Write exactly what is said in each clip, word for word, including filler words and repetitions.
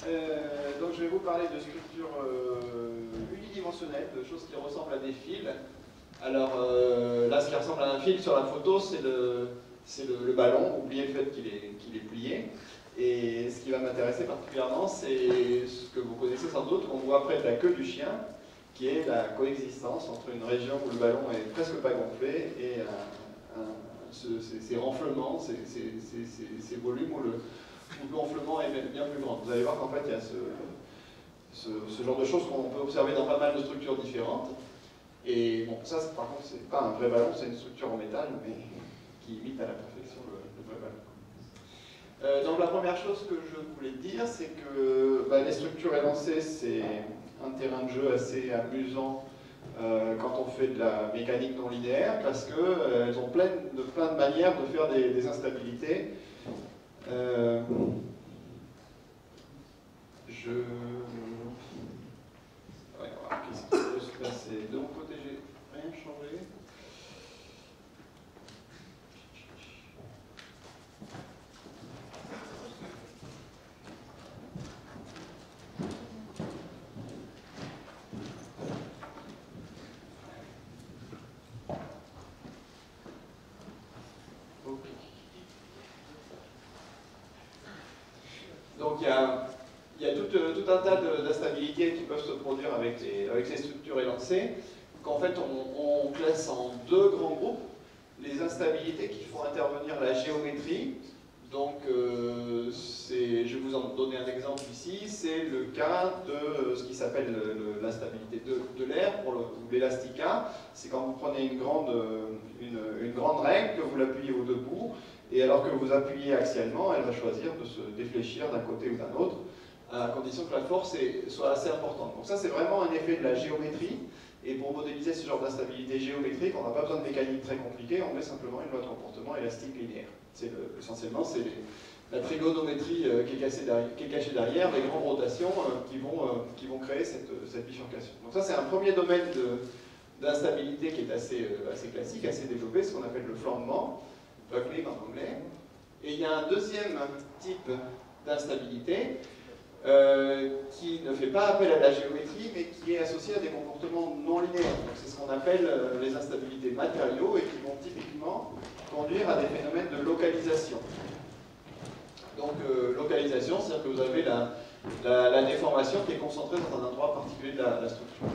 Euh, donc je vais vous parler de structures euh, unidimensionnelles, de choses qui ressemblent à des fils. Alors euh, là, ce qui ressemble à un fil sur la photo, c'est le, le, le ballon. Oubliez le fait qu'il est, qu'il est plié. Et ce qui va m'intéresser particulièrement, c'est ce que vous connaissez sans doute, qu'on voit près de la queue du chien, qui est la coexistence entre une région où le ballon est presque pas gonflé et un, un, ce, ces, ces renflements, ces, ces, ces, ces volumes où le, où le gonflement est bien plus grand. Vous allez voir qu'en fait, il y a ce, ce, ce genre de choses qu'on peut observer dans pas mal de structures différentes. Et bon, ça, par contre, c'est pas un vrai ballon, c'est une structure en métal, mais qui imite à la perfection le, le vrai ballon. Euh, donc la première chose que je voulais dire, c'est que bah, les structures élancées, c'est un terrain de jeu assez amusant euh, quand on fait de la mécanique non linéaire, parce qu'elles euh, ont plein de, plein de manières de faire des, des instabilités. Euh, je... Ouais, voilà, qu'est-ce qui peut se passer? De mon côté, j'ai rien changé. Donc il y a, il y a tout, tout un tas d'instabilités qui peuvent se produire avec les, avec les structures élancées, qu'en fait on, on classe en deux grands groupes. Les instabilités qui font intervenir la géométrie. Donc euh, je vais vous en donner un exemple ici, c'est le cas de ce qui s'appelle l'instabilité de, de l'air ou l'élastica. C'est quand vous prenez une grande, une, une grande règle, que vous l'appuyez au debout, et alors que vous appuyez axialement, elle va choisir de se défléchir d'un côté ou d'un autre, à condition que la force est, soit assez importante. Donc ça, c'est vraiment un effet de la géométrie. Et pour modéliser ce genre d'instabilité géométrique, on n'a pas besoin de mécanique très compliquée, on met simplement une loi de comportement élastique linéaire. Le, essentiellement, c'est la trigonométrie euh, qui, est cassée derrière, qui est cachée derrière, les grandes rotations euh, qui, vont, euh, qui vont créer cette, cette bifurcation. Donc ça, c'est un premier domaine d'instabilité qui est assez, euh, assez classique, assez développé, ce qu'on appelle le flambement, buckling en anglais. Et il y a un deuxième type d'instabilité euh, qui ne fait pas appel à la géométrie, mais qui est associé à des comportements non linéaires. C'est ce qu'on appelle euh, les instabilités matériaux et qui vont typiquement conduire à des phénomènes de localisation. Donc, euh, localisation, c'est-à-dire que vous avez la, la, la déformation qui est concentrée dans un endroit particulier de la, la structure.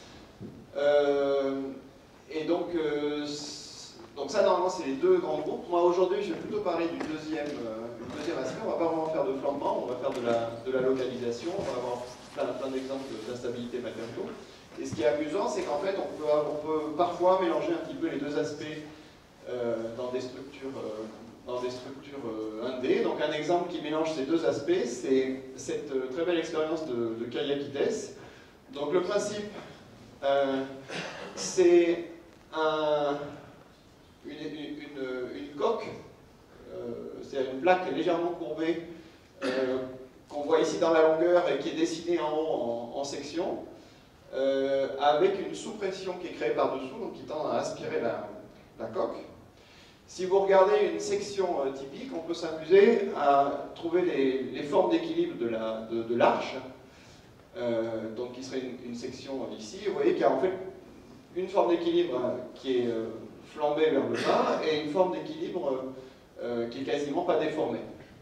Euh, et donc, euh, donc, ça, normalement, c'est les deux grands groupes. Moi, aujourd'hui, je vais plutôt parler du deuxième, euh, du deuxième aspect. On ne va pas vraiment faire de flambement, on va faire de la, de la localisation, on va avoir plein, plein d'exemples d'instabilité matériaux. Et ce qui est amusant, c'est qu'en fait, on peut, on peut parfois mélanger un petit peu les deux aspects Euh, dans des structures, euh, dans des structures euh, un D. Donc un exemple qui mélange ces deux aspects, c'est cette euh, très belle expérience de, de Kayakidès. Donc le principe, euh, c'est un, une, une, une coque, euh, c'est-à-dire une plaque légèrement courbée, euh, qu'on voit ici dans la longueur et qui est dessinée en haut en, en section, euh, avec une sous-pression qui est créée par-dessous, donc qui tend à aspirer la, la coque. Si vous regardez une section euh, typique, on peut s'amuser à trouver les, les formes d'équilibre de l'arche, de, de euh, donc qui serait une, une section ici. Vous voyez qu'il y a en fait une forme d'équilibre euh, qui est euh, flambée vers le bas et une forme d'équilibre euh, qui est quasiment pas déformée.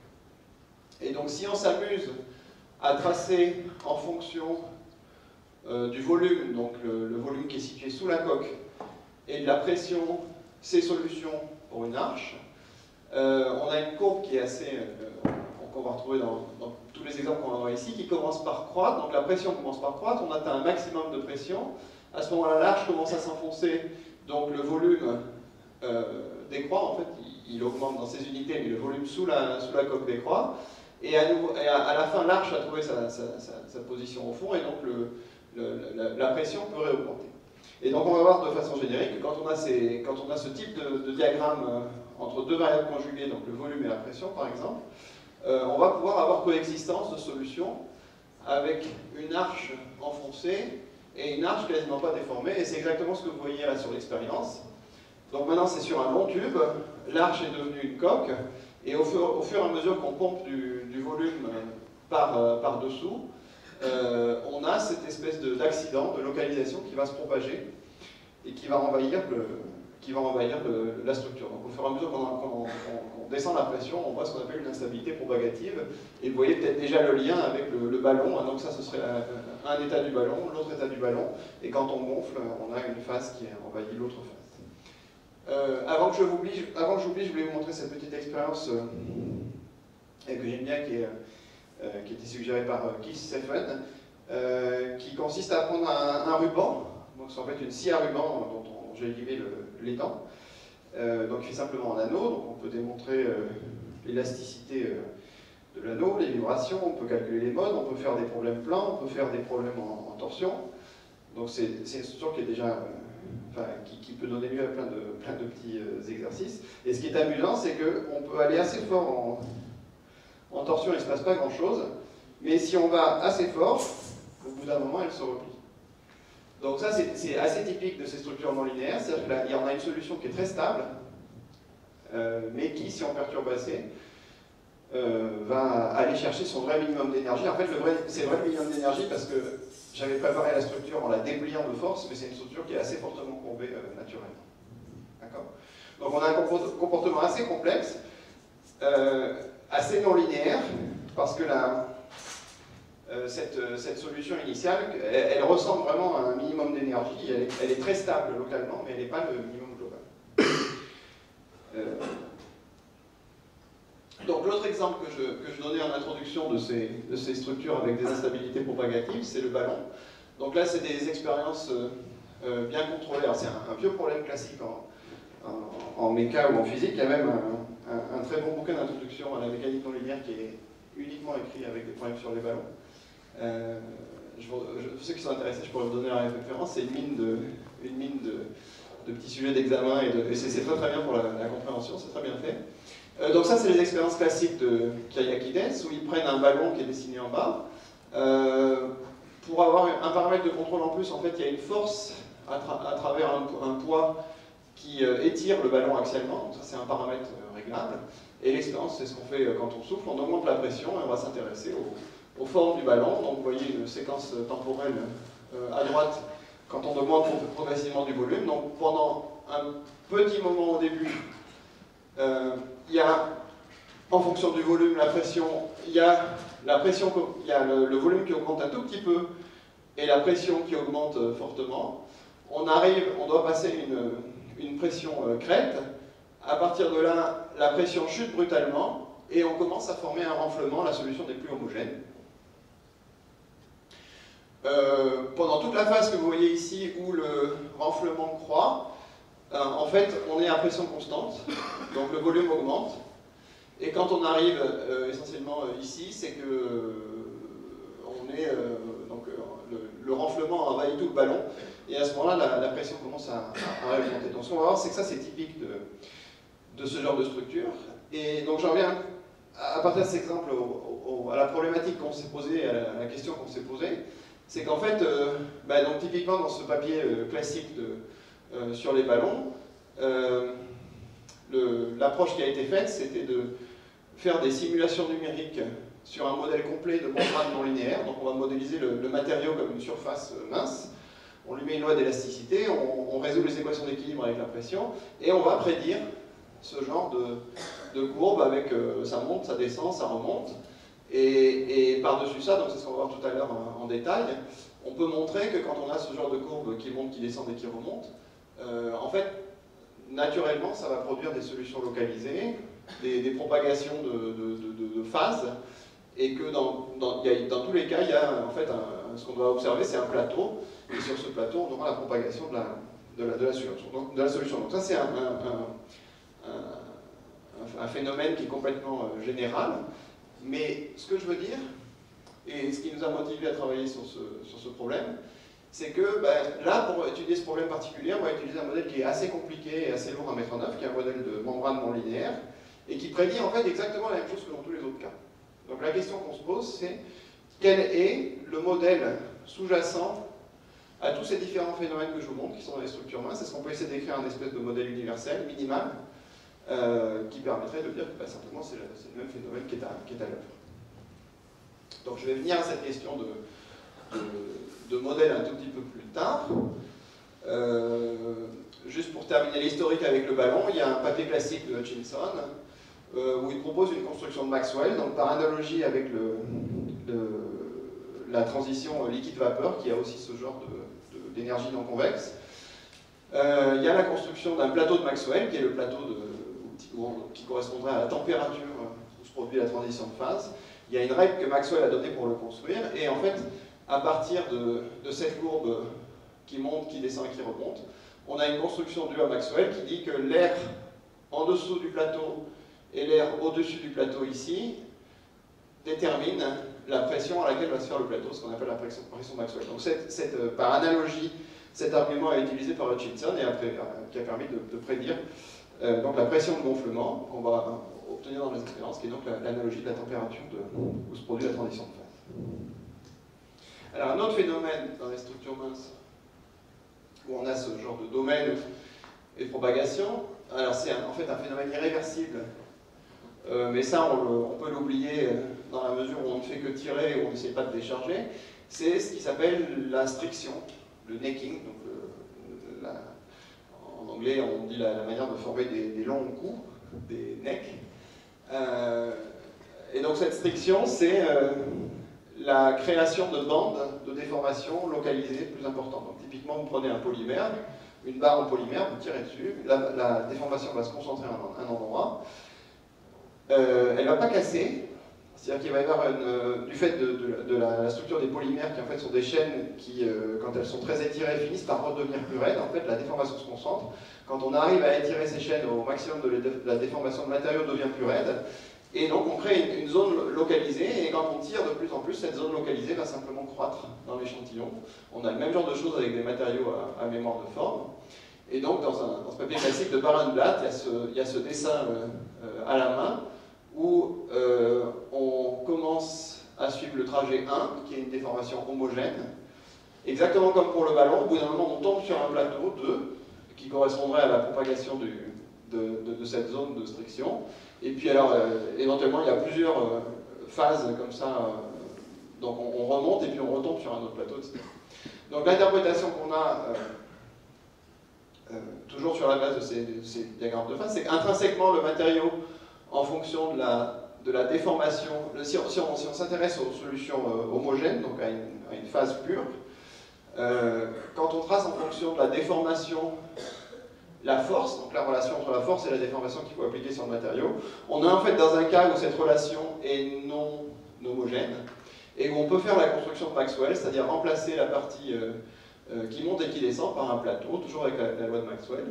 Et donc si on s'amuse à tracer en fonction euh, du volume, donc le, le volume qui est situé sous la coque, et de la pression, ces solutions pour une arche, euh, on a une courbe qui est assez, euh, qu'on va retrouver dans, dans tous les exemples qu'on va voir ici, qui commence par croître. Donc la pression commence par croître, on atteint un maximum de pression. À ce moment-là, l'arche commence à s'enfoncer, donc le volume euh, décroît, en fait, il, il augmente dans ses unités, mais le volume sous la, sous la coque décroît. Et à, nouveau, et à, à la fin, l'arche a trouvé sa, sa, sa, sa position au fond, et donc le, le, la, la pression peut réaugmenter. Et donc on va voir de façon générique que quand on a, ces, quand on a ce type de, de diagramme euh, entre deux variables conjuguées, donc le volume et la pression par exemple, euh, on va pouvoir avoir coexistence de solutions avec une arche enfoncée et une arche quasiment pas déformée, et c'est exactement ce que vous voyez là sur l'expérience. Donc maintenant c'est sur un long tube, l'arche est devenue une coque, et au fur, au fur et à mesure qu'on pompe du, du volume par, euh, par dessous, euh, on a cette espèce d'accident, de, de localisation qui va se propager et qui va envahir, le, qui va envahir le, la structure. Donc au fur et à mesure qu'on qu qu qu descend la pression, on voit ce qu'on appelle une instabilité propagative. Et vous voyez peut-être déjà le lien avec le, le ballon. Donc ça, ce serait un, un état du ballon, l'autre état du ballon. Et quand on gonfle, on a une phase qui envahit l'autre phase. Euh, avant que je j'oublie, avant que j'oublie, je voulais vous montrer cette petite expérience euh, que j'aime bien, qui, est, euh, qui a été suggérée par euh, Keith Steffen, euh, qui consiste à prendre un, un ruban. Donc c'est en fait une scie à ruban dont j'ai lié l'étang. Euh, donc il fait simplement un anneau, donc on peut démontrer euh, l'élasticité euh, de l'anneau, les vibrations, on peut calculer les modes, on peut faire des problèmes plans, on peut faire des problèmes en, en torsion. Donc c'est une structure qui est déjà, euh, enfin, qui, qui peut donner lieu à plein de, plein de petits euh, exercices. Et ce qui est amusant, c'est qu'on peut aller assez fort en, en torsion, il ne se passe pas grand chose, mais si on va assez fort, au bout d'un moment, elle se replie. Donc ça, c'est assez typique de ces structures non linéaires, c'est-à-dire qu'il y en a une solution qui est très stable, euh, mais qui, si on perturbe assez, euh, va aller chercher son vrai minimum d'énergie. En fait, c'est le vrai minimum d'énergie parce que j'avais préparé la structure en la dépliant de force, mais c'est une structure qui est assez fortement courbée euh, naturellement. D'accord? Donc on a un comportement assez complexe, euh, assez non linéaire, parce que la... Euh, cette, cette solution initiale, elle, elle ressemble vraiment à un minimum d'énergie, elle, elle est très stable localement, mais elle n'est pas le minimum global. Euh, donc l'autre exemple que je, que je donnais en introduction de ces, de ces structures avec des instabilités propagatives, c'est le ballon. Donc là, c'est des expériences euh, euh, bien contrôlées. C'est un, un vieux problème classique en, en, en méca ou en physique. Il y a même un, un, un très bon bouquin d'introduction à la mécanique non linéaire qui est uniquement écrit avec des problèmes sur les ballons. Euh, je, je, pour ceux qui sont intéressés, je pourrais vous donner la référence. C'est une mine de, une mine de, de petits sujets d'examen et, et c'est très très bien pour la, la compréhension, c'est très bien fait. Euh, donc ça, c'est les expériences classiques de Kyriakides, où ils prennent un ballon qui est dessiné en bas. Euh, pour avoir un paramètre de contrôle en plus, en fait, il y a une force à, tra à travers un, un poids qui euh, étire le ballon axialement. Donc ça, c'est un paramètre euh, réglable. Et l'expérience, c'est ce qu'on fait quand on souffle, on augmente la pression et on va s'intéresser au aux formes du ballon. Donc vous voyez une séquence temporelle euh, à droite quand on augmente progressivement du volume. Donc pendant un petit moment au début, euh, il y a, en fonction du volume, la pression, il y a, la pression, il y a le, le volume qui augmente un tout petit peu et la pression qui augmente euh, fortement. On arrive, on doit passer une, une pression euh, crête. À partir de là, la pression chute brutalement et on commence à former un renflement, la solution n'est plus homogène. Euh, pendant toute la phase que vous voyez ici où le renflement croît, euh, en fait on est à pression constante, donc le volume augmente, et quand on arrive euh, essentiellement euh, ici, c'est que euh, on est, euh, donc, euh, le, le renflement envahit tout le ballon, et à ce moment-là la, la pression commence à, à, à augmenter. Donc ce qu'on va voir, c'est que ça c'est typique de, de ce genre de structure, et donc j'en reviens à partir de cet exemple au, au, à la problématique qu'on s'est posée, à la, à la question qu'on s'est posée. C'est qu'en fait, euh, bah donc typiquement dans ce papier euh, classique de, euh, sur les ballons, euh, l'approche qui a été faite, c'était de faire des simulations numériques sur un modèle complet de membrane non linéaire. Donc on va modéliser le, le matériau comme une surface euh, mince, on lui met une loi d'élasticité, on, on résout les équations d'équilibre avec la pression, et on va prédire ce genre de, de courbe avec euh, ça monte, ça descend, ça remonte. Et, et par-dessus ça, donc c'est ce qu'on va voir tout à l'heure en, en détail, on peut montrer que quand on a ce genre de courbe qui monte, qui descend et qui remonte, euh, en fait, naturellement, ça va produire des solutions localisées, des, des propagations de, de, de, de phases, et que dans, dans, y a, dans tous les cas, il y a en fait un, ce qu'on doit observer, c'est un plateau, et sur ce plateau, on aura la propagation de la, de la, de la, solution. Donc, de la solution. Donc ça, c'est un, un, un, un, un phénomène qui est complètement euh, général. Mais ce que je veux dire, et ce qui nous a motivé à travailler sur ce, sur ce problème, c'est que ben, là, pour étudier ce problème particulier, on va utiliser un modèle qui est assez compliqué et assez lourd à mettre en œuvre, qui est un modèle de membrane non linéaire, et qui prédit en fait exactement la même chose que dans tous les autres cas. Donc la question qu'on se pose, c'est quel est le modèle sous-jacent à tous ces différents phénomènes que je vous montre, qui sont dans les structures minces? Est-ce qu'on peut essayer d'écrire un espèce de modèle universel, minimal, Euh, qui permettrait de dire que bah, simplement c'est le, le même phénomène qui est à, qui est à l'œuvre. Donc je vais venir à cette question de, de, de modèle un tout petit peu plus tard. Euh, juste pour terminer l'historique avec le ballon, il y a un papier classique de Hutchinson euh, où il propose une construction de Maxwell, donc par analogie avec le, le, la transition liquide-vapeur qui a aussi ce genre d'énergie non convexe. Euh, il y a la construction d'un plateau de Maxwell qui est le plateau de, où, qui correspondrait à la température où se produit la transition de phase. Il y a une règle que Maxwell a donnée pour le construire et en fait à partir de, de cette courbe qui monte, qui descend et qui remonte, on a une construction due à Maxwell qui dit que l'air en dessous du plateau et l'air au-dessus du plateau ici détermine la pression à laquelle va se faire le plateau, ce qu'on appelle la pression, pression Maxwell. Donc cette, cette, par analogie, cet argument est utilisé par Hutchinson et après, qui a permis de, de prédire euh, donc la pression de gonflement qu'on va euh, obtenir dans les expériences, qui est donc l'analogie de la température de, où se produit la transition de phase. Alors un autre phénomène dans les structures minces, où on a ce genre de domaine et de propagation, alors c'est en fait un phénomène irréversible, euh, mais ça on, le, on peut l'oublier dans la mesure où on ne fait que tirer et où on n'essaie pas de décharger, c'est ce qui s'appelle la striction, le necking, donc le, la, en anglais on dit la, la manière de former des, des longs coups, des necks. Euh, et donc cette striction c'est euh, la création de bandes de déformation localisées plus importantes. Donc typiquement vous prenez un polymère, une barre en polymère, vous tirez dessus, la, la déformation va se concentrer à un, un endroit, euh, elle ne va pas casser, c'est-à-dire qu'il va y avoir une, du fait de, de, de la, la structure des polymères qui en fait sont des chaînes qui, euh, quand elles sont très étirées, finissent par redevenir plus raides, en fait la déformation se concentre. Quand on arrive à étirer ces chaînes au maximum, de la déformation de matériau devient plus raide, et donc on crée une, une zone localisée, et quand on tire de plus en plus, cette zone localisée va simplement croître dans l'échantillon. On a le même genre de choses avec des matériaux à, à mémoire de forme. Et donc dans, un, dans ce papier classique de Barenblatt, il y a ce, il y a ce dessin euh, à la main, où euh, on commence à suivre le trajet un, qui est une déformation homogène. Exactement comme pour le ballon, au bout d'un moment on tombe sur un plateau deux, qui correspondrait à la propagation du, de, de, de cette zone de striction. Et puis alors, euh, éventuellement, il y a plusieurs euh, phases comme ça, euh, donc on, on remonte et puis on retombe sur un autre plateau, et cetera. Donc l'interprétation qu'on a, euh, euh, toujours sur la base de ces, de ces diagrammes de phase, c'est qu'intrinsèquement, le matériau, en fonction de la, de la déformation, le, si on, si on, si on s'intéresse aux solutions euh, homogènes, donc à une, à une phase pure, euh, quand on trace en fonction de la déformation, la force, donc la relation entre la force et la déformation qu'il faut appliquer sur le matériau, on est en fait dans un cas où cette relation est non homogène et où on peut faire la construction de Maxwell, c'est-à-dire remplacer la partie euh, euh, qui monte et qui descend par un plateau, toujours avec la, la loi de Maxwell.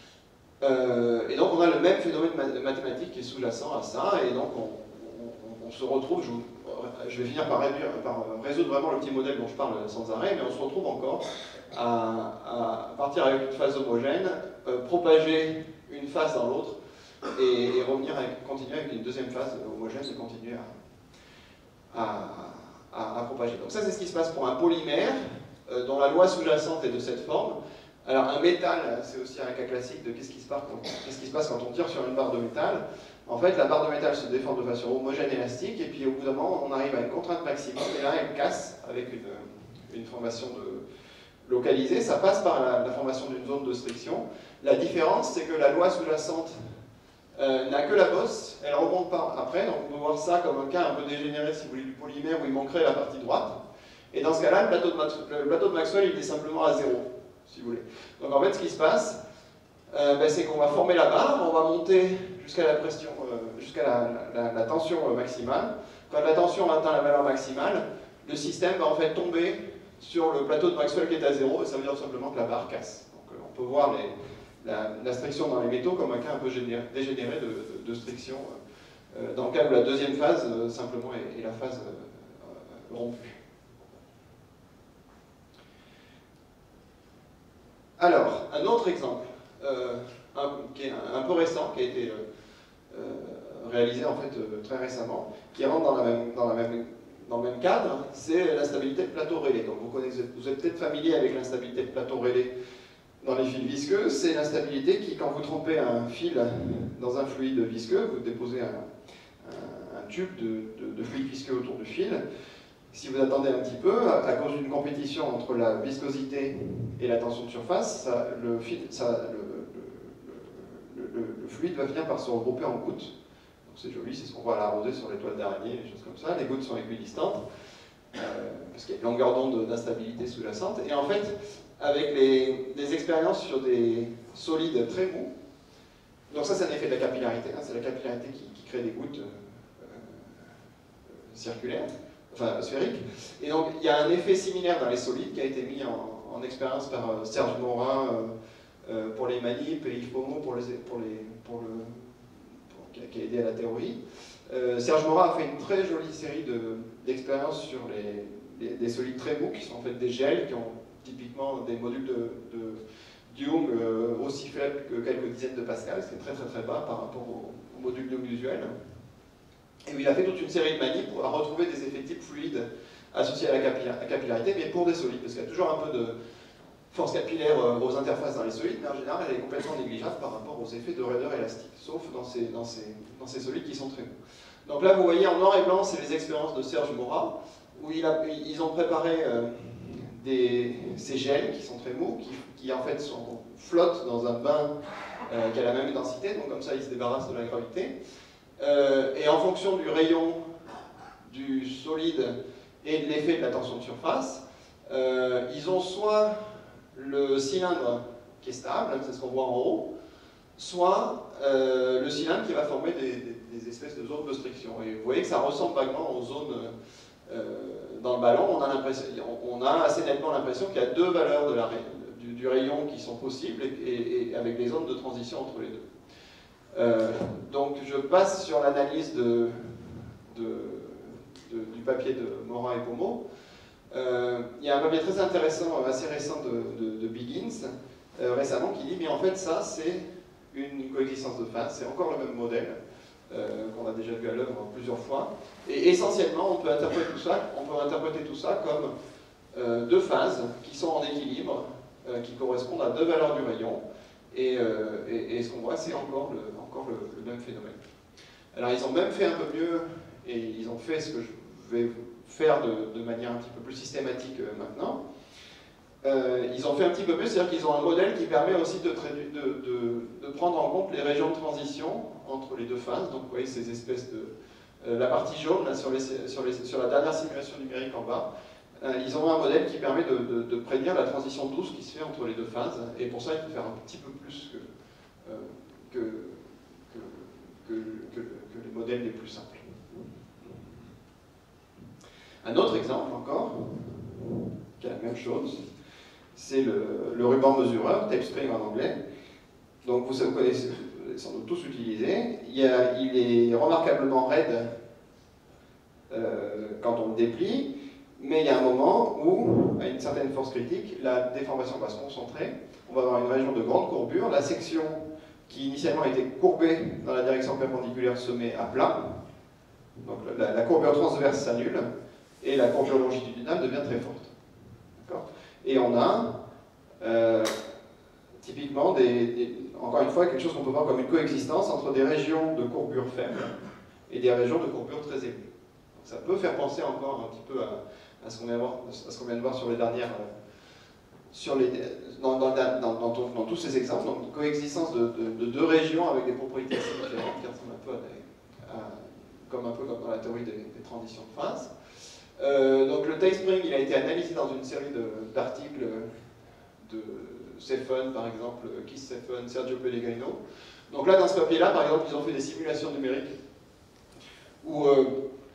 Euh, et donc on a le même phénomène mathématique qui est sous-jacent à ça, et donc on, on, on se retrouve, je, vous, je vais finir par, réduire, par résoudre vraiment le petit modèle dont je parle sans arrêt, mais on se retrouve encore à, à partir avec une phase homogène, euh, propager une phase dans l'autre, et, et revenir avec, continuer avec une deuxième phase homogène et continuer à, à, à, à propager. Donc ça c'est ce qui se passe pour un polymère, euh, dont la loi sous-jacente est de cette forme. Alors un métal, c'est aussi un cas classique de qu'est-ce qui se passe quand, qu'est-ce qui se passe quand on tire sur une barre de métal. En fait, la barre de métal se déforme de façon homogène et élastique, et puis au bout d'un moment, on arrive à une contrainte maximum, et là, elle casse avec une, une formation de, localisée. Ça passe par la, la formation d'une zone de striction. La différence, c'est que la loi sous-jacente euh, n'a que la bosse, elle ne remonte pas après, donc on peut voir ça comme un cas un peu dégénéré, si vous voulez, du polymère, où il manquerait la partie droite. Et dans ce cas-là, le plateau de, le plateau de Maxwell, il est simplement à zéro, si vous voulez. Donc en fait, ce qui se passe, euh, ben, c'est qu'on va former la barre, on va monter jusqu'à la pression, euh, jusqu'à la, la, la tension euh, maximale. Quand la tension atteint la valeur maximale, le système va en fait tomber sur le plateau de Maxwell qui est à zéro, et ça veut dire simplement que la barre casse. Donc euh, on peut voir les, la, la striction dans les métaux comme un cas un peu généré, dégénéré de, de, de striction, euh, dans le cas où la deuxième phase, euh, simplement, est, est la phase euh, rompue. Alors, un autre exemple, euh, un, qui est un, un peu récent, qui a été euh, euh, réalisé en fait euh, très récemment, qui rentre dans, la même, dans, la même, dans le même cadre, c'est l'instabilité de plateau Rayleigh. Donc vous, connaissez, vous êtes peut-être familier avec l'instabilité de plateau Rayleigh dans les fils visqueux. C'est l'instabilité qui, quand vous trempez un fil dans un fluide visqueux, vous déposez un, un, un tube de, de, de fluide visqueux autour du fil, si vous attendez un petit peu, à, à cause d'une compétition entre la viscosité et la tension de surface, ça, le, ça, le, le, le, le fluide va finir par se regrouper en gouttes. C'est joli, c'est ce qu'on voit à la rosée sur les toiles d'araignée, des choses comme ça. Les gouttes sont équidistantes, euh, parce qu'il y a une longueur d'onde d'instabilité sous-jacente. Et en fait, avec les, les expériences sur des solides très mous, donc ça c'est un effet de la capillarité, hein, c'est la capillarité qui, qui crée des gouttes euh, euh, circulaires, enfin sphériques. Et donc il y a un effet similaire dans les solides qui a été mis en, en expérience par euh, Serge Morin euh, euh, pour les manips et Yves Pommeau pour, les, pour, les, pour le... qui a aidé à la théorie. Euh, Serge Morin a fait une très jolie série d'expériences de, sur les, les, des solides très mous, qui sont en fait des gels, qui ont typiquement des modules de, de Young euh, aussi faibles que quelques dizaines de pascal, ce qui est très très très bas par rapport au, au module Young usuel. Et où il a fait toute une série de manips pour retrouver des effets type fluides associés à la capillarité, mais pour des solides, parce qu'il y a toujours un peu de force capillaire aux interfaces dans les solides, mais en général elle est complètement négligeable par rapport aux effets de raideur élastique, sauf dans ces, dans ces, dans ces solides qui sont très mous. Donc là vous voyez en noir et blanc, c'est les expériences de Serge Morin, où il a, ils ont préparé euh, des, ces gels qui sont très mous, qui, qui en fait sont, flottent dans un bain euh, qui a la même densité, donc comme ça ils se débarrassent de la gravité. Euh, et en fonction du rayon du solide et de l'effet de la tension de surface, euh, ils ont soit le cylindre qui est stable, c'est ce qu'on voit en haut, soit euh, le cylindre qui va former des, des, des espèces de zones de striction. Et vous voyez que ça ressemble vaguement aux zones euh, dans le ballon. On a, on a assez nettement l'impression qu'il y a deux valeurs de la, du, du rayon qui sont possibles et, et, et avec des zones de transition entre les deux. Euh, donc je passe sur l'analyse de, de, de, du papier de Morin et Pommeau. Euh, il y a un papier très intéressant, assez récent de, de, de Biggins, euh, récemment, qui dit mais en fait ça c'est une coexistence de phases, c'est encore le même modèle euh, qu'on a déjà vu à l'œuvre plusieurs fois. Et essentiellement on peut interpréter tout ça, on peut interpréter tout ça comme euh, deux phases qui sont en équilibre, euh, qui correspondent à deux valeurs du rayon. Et, euh, et, et ce qu'on voit, c'est encore, le, encore le, le même phénomène. Alors ils ont même fait un peu mieux, et ils ont fait ce que je vais faire de, de manière un petit peu plus systématique euh, maintenant. Euh, ils ont fait un petit peu mieux, c'est-à-dire qu'ils ont un modèle qui permet aussi de, de, de, de prendre en compte les régions de transition entre les deux phases. Donc vous voyez ces espèces de... Euh, la partie jaune, là, sur, les, sur, les, sur la dernière simulation numérique en bas, ils ont un modèle qui permet de, de, de prédire la transition douce qui se fait entre les deux phases, et pour ça il faut faire un petit peu plus que, euh, que, que, que, que, que les modèles les plus simples. Un autre exemple encore, qui est la même chose, c'est le, le ruban mesureur, tape spring en anglais. Donc vous, vous connaissez, vous avez sans doute tous utilisé. Il, y a, il est remarquablement raide euh, quand on le déplie. Mais il y a un moment où, à une certaine force critique, la déformation va se concentrer. On va avoir une région de grande courbure. La section qui initialement était courbée dans la direction perpendiculaire se met à plat. Donc la, la courbure transverse s'annule et la courbure longitudinale devient très forte. Et on a euh, typiquement, des, des, encore une fois, quelque chose qu'on peut voir comme une coexistence entre des régions de courbure faible et des régions de courbure très élevée. Donc ça peut faire penser encore un petit peu à à ce qu'on vient, vient de voir sur les dernières, euh, sur les, dans, dans, dans, dans, dans tous ces exemples, donc une coexistence de, de, de deux régions avec des propriétés assez différentes qui ressemblent un peu à, des, à comme un peu comme dans la théorie des, des transitions de phase. Euh, donc le tape spring, il a été analysé dans une série d'articles de, de Cephon, par exemple, Keith Cephon, Sergio Pellegrino. Donc là, dans ce papier-là, par exemple, ils ont fait des simulations numériques où euh,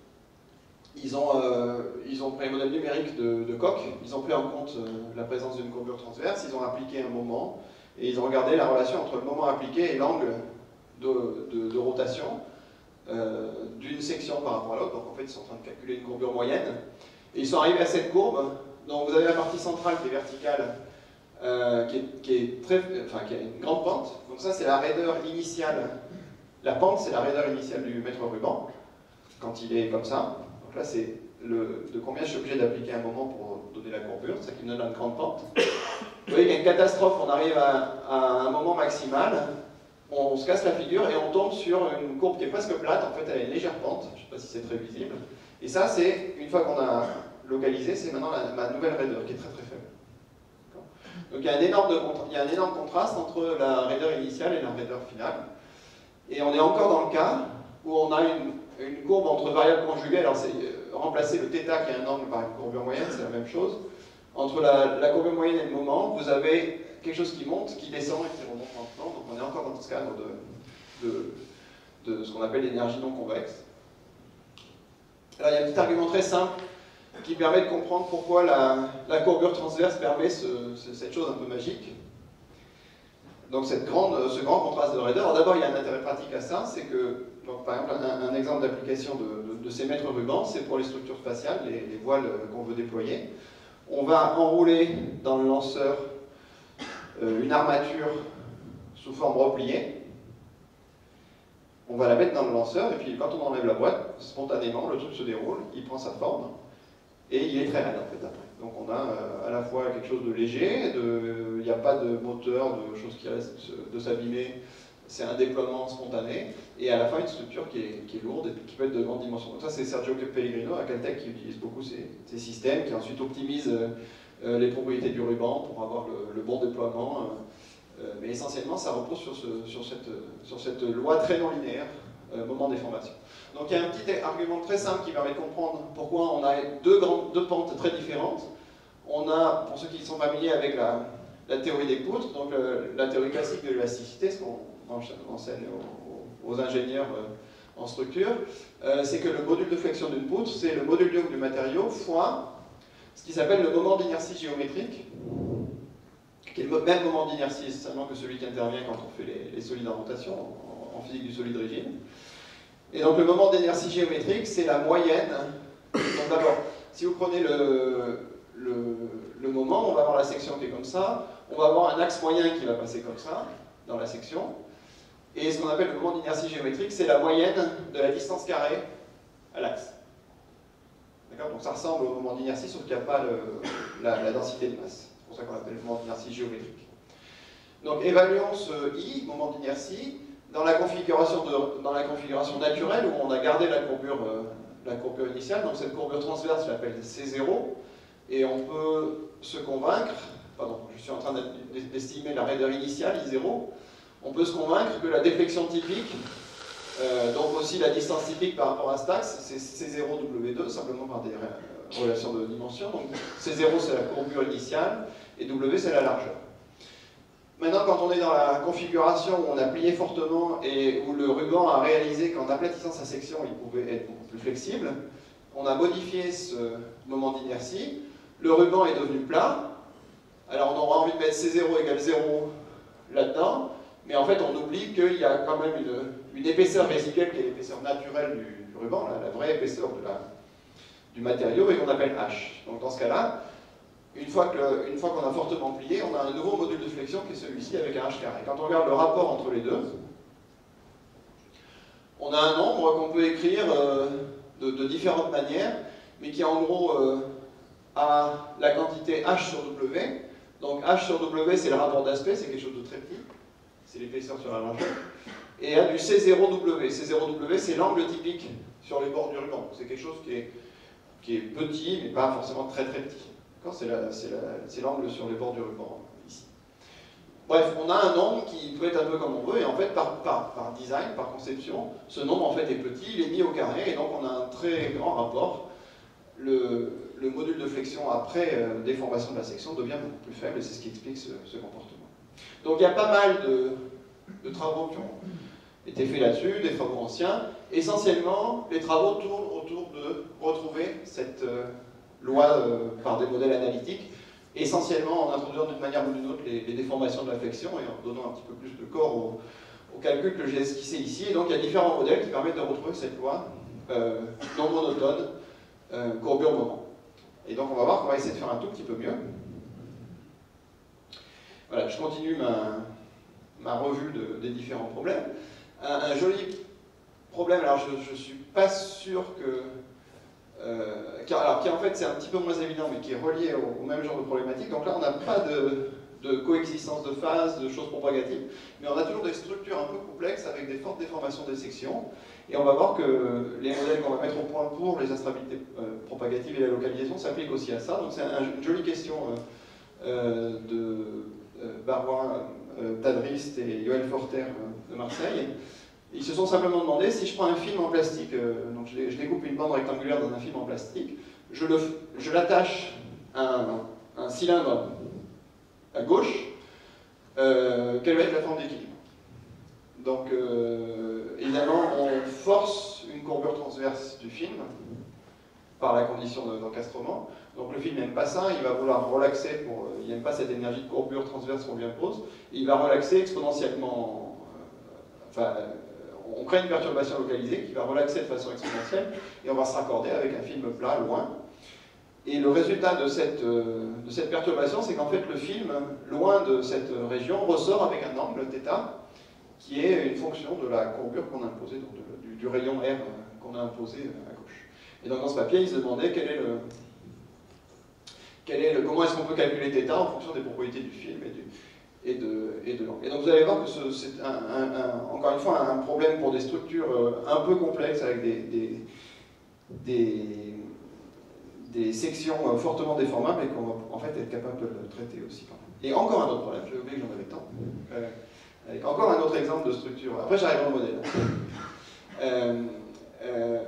Ils ont, euh, ils ont pris un modèle numérique de, de coque, ils ont pris en compte euh, la présence d'une courbure transverse, ils ont appliqué un moment, et ils ont regardé la relation entre le moment appliqué et l'angle de, de, de rotation euh, d'une section par rapport à l'autre. Donc en fait, ils sont en train de calculer une courbure moyenne, et ils sont arrivés à cette courbe. Donc vous avez la partie centrale qui est verticale, euh, qui, est, qui, est très, enfin, qui a une grande pente. Donc ça, c'est la raideur initiale. La pente, c'est la raideur initiale du mètre ruban, quand il est comme ça. Donc là, c'est de combien je suis obligé d'appliquer un moment pour donner la courbure, c'est ça qui me donne une grande pente. Vous voyez qu'il y a une catastrophe, on arrive à, à un moment maximal, on se casse la figure et on tombe sur une courbe qui est presque plate, en fait elle a une légère pente, je ne sais pas si c'est très visible, Et ça, c'est, une fois qu'on a localisé, c'est maintenant la, ma nouvelle raideur qui est très très faible. Donc il y, a un énorme de, il y a un énorme contraste entre la raideur initiale et la raideur finale. Et on est encore dans le cas où on a une, une courbe entre variables conjuguées. Alors c'est euh, remplacer le θ qui est un angle par une courbure moyenne, c'est la même chose. Entre la, la courbure moyenne et le moment, vous avez quelque chose qui monte, qui descend et qui remonte en temps. Donc on est encore dans ce cadre de, de, de ce qu'on appelle l'énergie non convexe. Alors il y a un petit argument très simple qui permet de comprendre pourquoi la, la courbure transverse permet ce, ce, cette chose un peu magique. Donc cette grande, ce grand contraste de raideur. Alors d'abord, il y a un intérêt pratique à ça, c'est que, donc, par exemple, un, un exemple d'application de, de, de ces mètres rubans, c'est pour les structures spatiales, les, les voiles qu'on veut déployer. On va enrouler dans le lanceur euh, une armature sous forme repliée. On va la mettre dans le lanceur, et puis quand on enlève la boîte, spontanément, le truc se déroule, il prend sa forme, et il est très raide en fait après. Donc on a euh, à la fois quelque chose de léger, de, il n'y a pas de moteur, de choses qui restent de s'abîmer, c'est un déploiement spontané, et à la fin une structure qui est, qui est lourde et qui peut être de grande dimension. Donc ça c'est Sergio Pellegrino à Caltech qui utilise beaucoup ces, ces systèmes, qui ensuite optimise euh, les propriétés du ruban pour avoir le, le bon déploiement. Euh, mais essentiellement ça repose sur, ce, sur, cette, sur cette loi très non linéaire, euh, moment de déformation. Donc il y a un petit argument très simple qui permet de comprendre pourquoi on a deux, grandes, deux pentes très différentes. On a, pour ceux qui sont familiers avec la, la théorie des poutres, donc le, la théorie classique de l'élasticité, ce qu'on enseigne aux, aux ingénieurs euh, en structure, euh, c'est que le module de flexion d'une poutre, c'est le module yoke du matériau fois ce qui s'appelle le moment d'inertie géométrique, qui est le même moment d'inertie seulement que celui qui intervient quand on fait les, les solides en rotation, en, en physique du solide rigide. Et donc le moment d'inertie géométrique, c'est la moyenne. Donc d'abord, si vous prenez le, le, le moment, on va avoir la section qui est comme ça, on va avoir un axe moyen qui va passer comme ça, dans la section, et ce qu'on appelle le moment d'inertie géométrique, c'est la moyenne de la distance carrée à l'axe. D'accord? Donc ça ressemble au moment d'inertie, sauf qu'il n'y a pas le, la, la densité de masse. C'est pour ça qu'on appelle le moment d'inertie géométrique. Donc évaluons ce I, moment d'inertie, dans la configuration de, dans la configuration naturelle où on a gardé la courbure, euh, la courbure initiale. Donc cette courbure transverse, je l'appelle C zéro, et on peut se convaincre, pardon, je suis en train d'estimer la raideur initiale, I zéro, on peut se convaincre que la déflexion typique, euh, donc aussi la distance typique par rapport à cet axe, c'est C zéro W deux, simplement par des euh, relations de dimension. Donc C zéro c'est la courbure initiale, et W c'est la largeur. Maintenant, quand on est dans la configuration où on a plié fortement et où le ruban a réalisé qu'en aplatissant sa section, il pouvait être beaucoup plus flexible, on a modifié ce moment d'inertie, le ruban est devenu plat, alors on aura envie de mettre C zéro égale zéro là-dedans, mais en fait on oublie qu'il y a quand même une, une épaisseur résiduelle qui est l'épaisseur naturelle du, du ruban, la, la vraie épaisseur de la, du matériau, et qu'on appelle H. Donc dans ce cas-là, Une fois qu'on a fortement plié, on a un nouveau module de flexion qui est celui-ci avec un H carré. Quand on regarde le rapport entre les deux, on a un nombre qu'on peut écrire euh, de, de différentes manières, mais qui en gros euh, a la quantité H sur W. Donc H sur W, c'est le rapport d'aspect, c'est quelque chose de très petit, c'est l'épaisseur sur la largeur. Et a du C zéro W. C zéro W, c'est l'angle typique sur les bords du ruban. C'est quelque chose qui est, qui est petit, mais pas forcément très très petit. C'est l'angle sur les bords du ruban, ici. Bref, on a un nombre qui peut être un peu comme on veut, et en fait, par, par, par design, par conception, ce nombre en fait est petit, il est mis au carré, et donc on a un très grand rapport. Le, le module de flexion après euh, déformation de la section devient beaucoup plus faible, et c'est ce qui explique ce, ce comportement. Donc il y a pas mal de, de travaux qui ont été faits là-dessus, des travaux anciens. Essentiellement, les travaux tournent autour de retrouver cette... Euh, loi euh, par des modèles analytiques, essentiellement en introduisant d'une manière ou d'une autre les, les déformations de la flexion et en donnant un petit peu plus de corps au, au calcul que j'ai esquissé ici. Et donc il y a différents modèles qui permettent de retrouver cette loi euh, non monotone, euh, courbure moment. Et donc on va voir qu'on va essayer de faire un tout petit peu mieux. Voilà, je continue ma, ma revue de, des différents problèmes. Un, un joli problème, alors je ne suis pas sûr que... Euh, qui, alors, qui en fait c'est un petit peu moins évident mais qui est relié au, au même genre de problématique. Donc là on n'a pas de, de coexistence de phases, de choses propagatives, mais on a toujours des structures un peu complexes avec des fortes déformations des sections. Et on va voir que les modèles qu'on va mettre au point pour les instabilités euh, propagatives et la localisation s'appliquent aussi à ça. Donc c'est un, une jolie question euh, euh, de euh, Barouin, euh, Tadrist et Yoel Forter euh, de Marseille. Ils se sont simplement demandé si je prends un film en plastique, euh, donc je, je découpe une bande rectangulaire dans un film en plastique, je, le, je l'attache à un, un cylindre à gauche, euh, quelle va être la forme d'équilibre? Donc, euh, évidemment, on force une courbure transverse du film par la condition d'encastrement. Donc, le film n'aime pas ça, il va vouloir relaxer, pour, il n'aime pas cette énergie de courbure transverse qu'on lui impose, il va relaxer exponentiellement. Euh, enfin, on crée une perturbation localisée qui va relaxer de façon exponentielle, et on va se raccorder avec un film plat, loin. Et le résultat de cette, euh, de cette perturbation, c'est qu'en fait, le film, loin de cette région, ressort avec un angle θ, qui est une fonction de la courbure qu'on a imposée, donc de, du, du rayon R qu'on a imposé à gauche. Et donc dans ce papier, ils se demandaient quel est le, quel est le, comment est-ce qu'on peut calculer θ en fonction des propriétés du film et, du, et de, et de l'angle. Et donc vous allez voir que c'est un, un, un, encore une fois un problème pour des structures un peu complexes avec des, des, des, des sections fortement déformables et qu'on va en fait être capable de le traiter aussi. Et encore un autre problème, j'ai oublié que j'en avais tant. Euh, Avec encore un autre exemple de structure. Après, j'arrive au modèle. Euh, euh,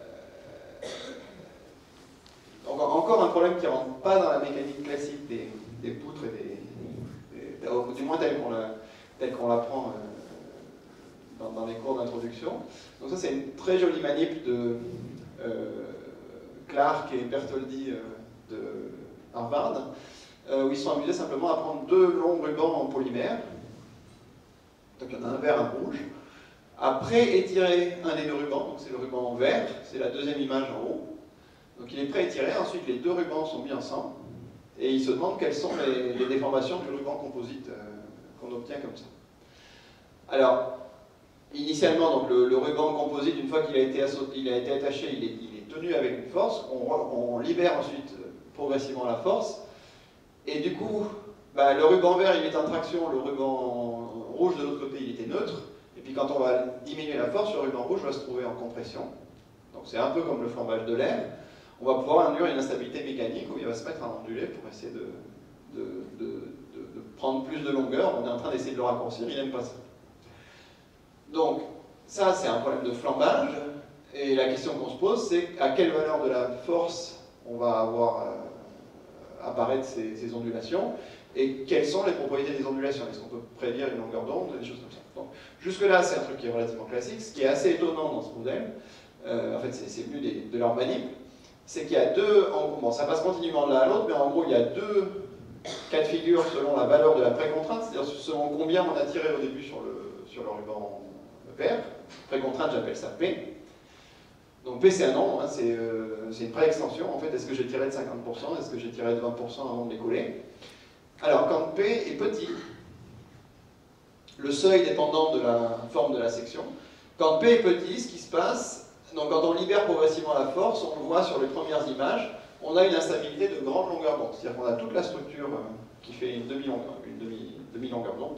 encore, encore un problème qui ne rentre pas dans la mécanique classique des, des poutres et des, des, du moins telle qu'on la, telle qu'on l'apprend euh, dans, dans les cours d'introduction. Donc ça, c'est une très jolie manip de euh, Clark et Bertoldi euh, de Harvard, euh, où ils sont amusés simplement à prendre deux longs rubans en polymère. Donc il y en a un vert, un rouge. Après étirer un des deux rubans, donc c'est le ruban vert, c'est la deuxième image en haut. Donc il est pré-étiré, ensuite les deux rubans sont mis ensemble, et il se demande quelles sont les, les déformations du ruban composite euh, qu'on obtient comme ça. Alors, initialement, donc, le, le ruban composite, une fois qu'il a été, il a été attaché, il est, il est tenu avec une force, on, on libère ensuite euh, progressivement la force, et du coup, bah, le ruban vert il est en traction, le ruban rouge de l'autre côté il était neutre, et puis quand on va diminuer la force, le ruban rouge va se trouver en compression. Donc c'est un peu comme le flambage de l'air. On va pouvoir induire une instabilité mécanique où il va se mettre à onduler pour essayer de, de, de, de, de prendre plus de longueur. On est en train d'essayer de le raccourcir, il n'aime pas ça. Donc ça c'est un problème de flambage, et la question qu'on se pose c'est à quelle valeur de la force on va avoir euh, apparaître ces, ces ondulations, et quelles sont les propriétés des ondulations. Est-ce qu'on peut prédire une longueur d'onde, des choses comme ça. Donc, jusque-là, c'est un truc qui est relativement classique. Ce qui est assez étonnant dans ce modèle, euh, en fait, c'est venu des, de leur manip, c'est qu'il y a deux, en, bon, ça passe continuellement de l'un à l'autre, mais en gros, il y a deux cas de figure selon la valeur de la précontrainte, c'est-à-dire selon combien on a tiré au début sur le, sur le ruban vert. Précontrainte, j'appelle ça P. Donc P, c'est un nombre, hein, c'est euh, une pré-extension. En fait, est-ce que j'ai tiré de cinquante pour cent, est-ce que j'ai tiré de vingt pour cent avant de décoller? Alors, quand P est petit, le seuil dépendant de la forme de la section, quand P est petit, ce qui se passe, donc quand on libère progressivement la force, on le voit sur les premières images, on a une instabilité de grande longueur d'onde. C'est-à-dire qu'on a toute la structure euh, qui fait une demi-longueur une demi, demi-longueur d'onde.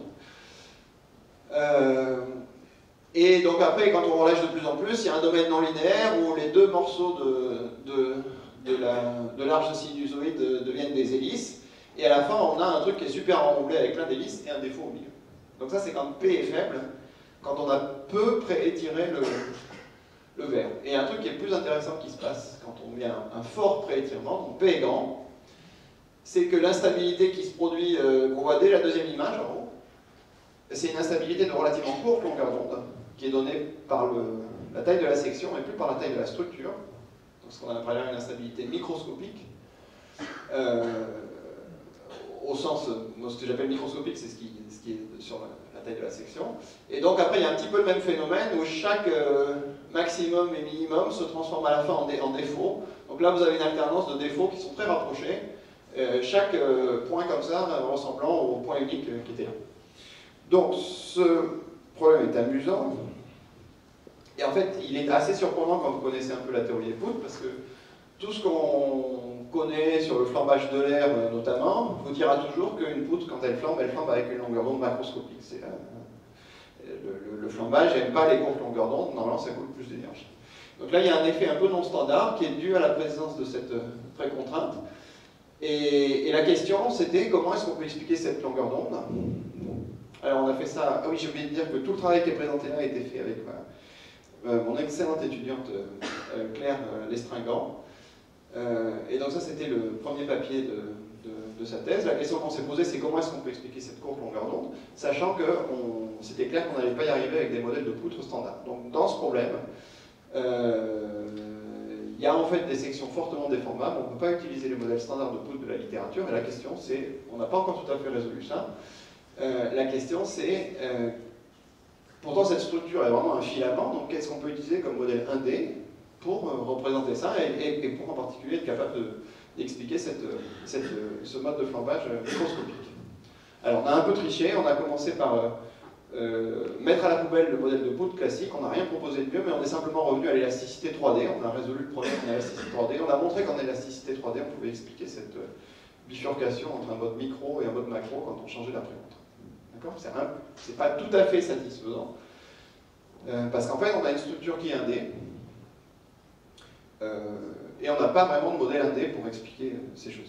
Euh, et donc après, quand on relâche de plus en plus, il y a un domaine non linéaire où les deux morceaux de, de, de, la, de l'arche sinusoïde deviennent des hélices. Et à la fin, on a un truc qui est super enroulé avec plein d'hélices et un défaut au milieu. Donc ça, c'est quand P est faible, quand on a peu pré-étiré le, le vert. Et un truc qui est plus intéressant qui se passe quand on met un, un fort pré-étirement, donc P est grand, c'est que l'instabilité qui se produit, euh, qu'on voit dès la deuxième image en haut, c'est une instabilité de relativement courte longueur d'onde, qui est donnée par le, la taille de la section et plus par la taille de la structure. Donc ce qu'on appelle une instabilité microscopique. Euh, au sens, moi, ce que j'appelle microscopique, c'est ce qui, ce qui est sur la, la taille de la section. Et donc après, il y a un petit peu le même phénomène où chaque euh, maximum et minimum se transforme à la fin en, dé, en défaut. Donc là, vous avez une alternance de défauts qui sont très rapprochés, euh, chaque euh, point comme ça euh, ressemblant au point unique euh, qui était là. Donc ce problème est amusant, et en fait, il est assez surprenant quand vous connaissez un peu la théorie des poutres, parce que tout ce qu'on connaît sur le flambage de l'air notamment, vous dira toujours qu'une poutre, quand elle flambe, elle flambe avec une longueur d'onde macroscopique. C'est le, le flambage n'aime pas les courtes longueurs d'onde, normalement ça coûte plus d'énergie. Donc là, il y a un effet un peu non standard qui est dû à la présence de cette précontrainte. Et, et la question, c'était comment est-ce qu'on peut expliquer cette longueur d'onde? Alors on a fait ça, ah oui, j'ai oublié de dire que tout le travail qui est présenté là a été fait avec ma, euh, mon excellente étudiante euh, Claire euh, Lestringant. Euh, et donc ça, c'était le premier papier de, de, de sa thèse. La question qu'on s'est posée, c'est comment est-ce qu'on peut expliquer cette courte longueur d'onde, sachant que c'était clair qu'on n'allait pas y arriver avec des modèles de poutres standards. Donc dans ce problème, euh, il y a en fait des sections fortement déformables, on ne peut pas utiliser les modèles standards de poutres de la littérature, et la question c'est, on n'a pas encore tout à fait résolu ça, euh, la question c'est, euh, pourtant cette structure est vraiment un filament, donc qu'est-ce qu'on peut utiliser comme modèle un D pour euh, représenter ça, et, et, et pour en particulier être capable d'expliquer cette, cette, ce mode de flambage microscopique. Alors on a un peu triché, on a commencé par euh, Euh, mettre à la poubelle le modèle de poutre classique, on n'a rien proposé de mieux, mais on est simplement revenu à l'élasticité trois D, on a résolu le problème en élasticité trois D, on a montré qu'en élasticité trois D, on pouvait expliquer cette euh, bifurcation entre un mode micro et un mode macro quand on changeait la prémontre. D'accord? C'est pas tout à fait satisfaisant, euh, parce qu'en fait, on a une structure qui est un D, euh, et on n'a pas vraiment de modèle un D pour expliquer euh, ces choses.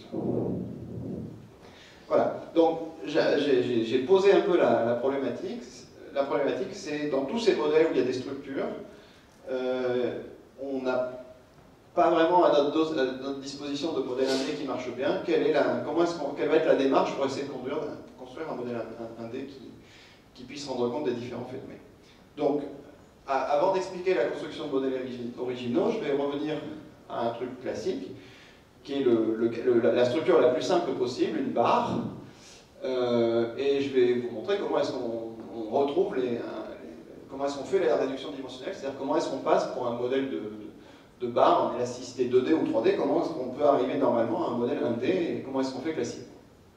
Voilà, donc j'ai posé un peu la, la problématique. La problématique, c'est dans tous ces modèles où il y a des structures, euh, on n'a pas vraiment à notre, dose, à notre disposition de modèle un D qui marche bien. Quelle, est la, comment est-ce qu'on, quelle va être la démarche pour essayer de conduire, construire un modèle un D qui, qui puisse rendre compte des différents phénomènes. Donc, à, avant d'expliquer la construction de modèles originaux, je vais revenir à un truc classique, qui est le, le, le, la structure la plus simple possible, une barre, euh, et je vais vous montrer comment est-ce qu'on retrouve les, les comment est-ce qu'on fait la réduction dimensionnelle, c'est-à-dire comment est-ce qu'on passe pour un modèle de, de, de barre en élasticité deux D ou trois D, comment est-ce qu'on peut arriver normalement à un modèle un D, et comment est-ce qu'on fait classiquement.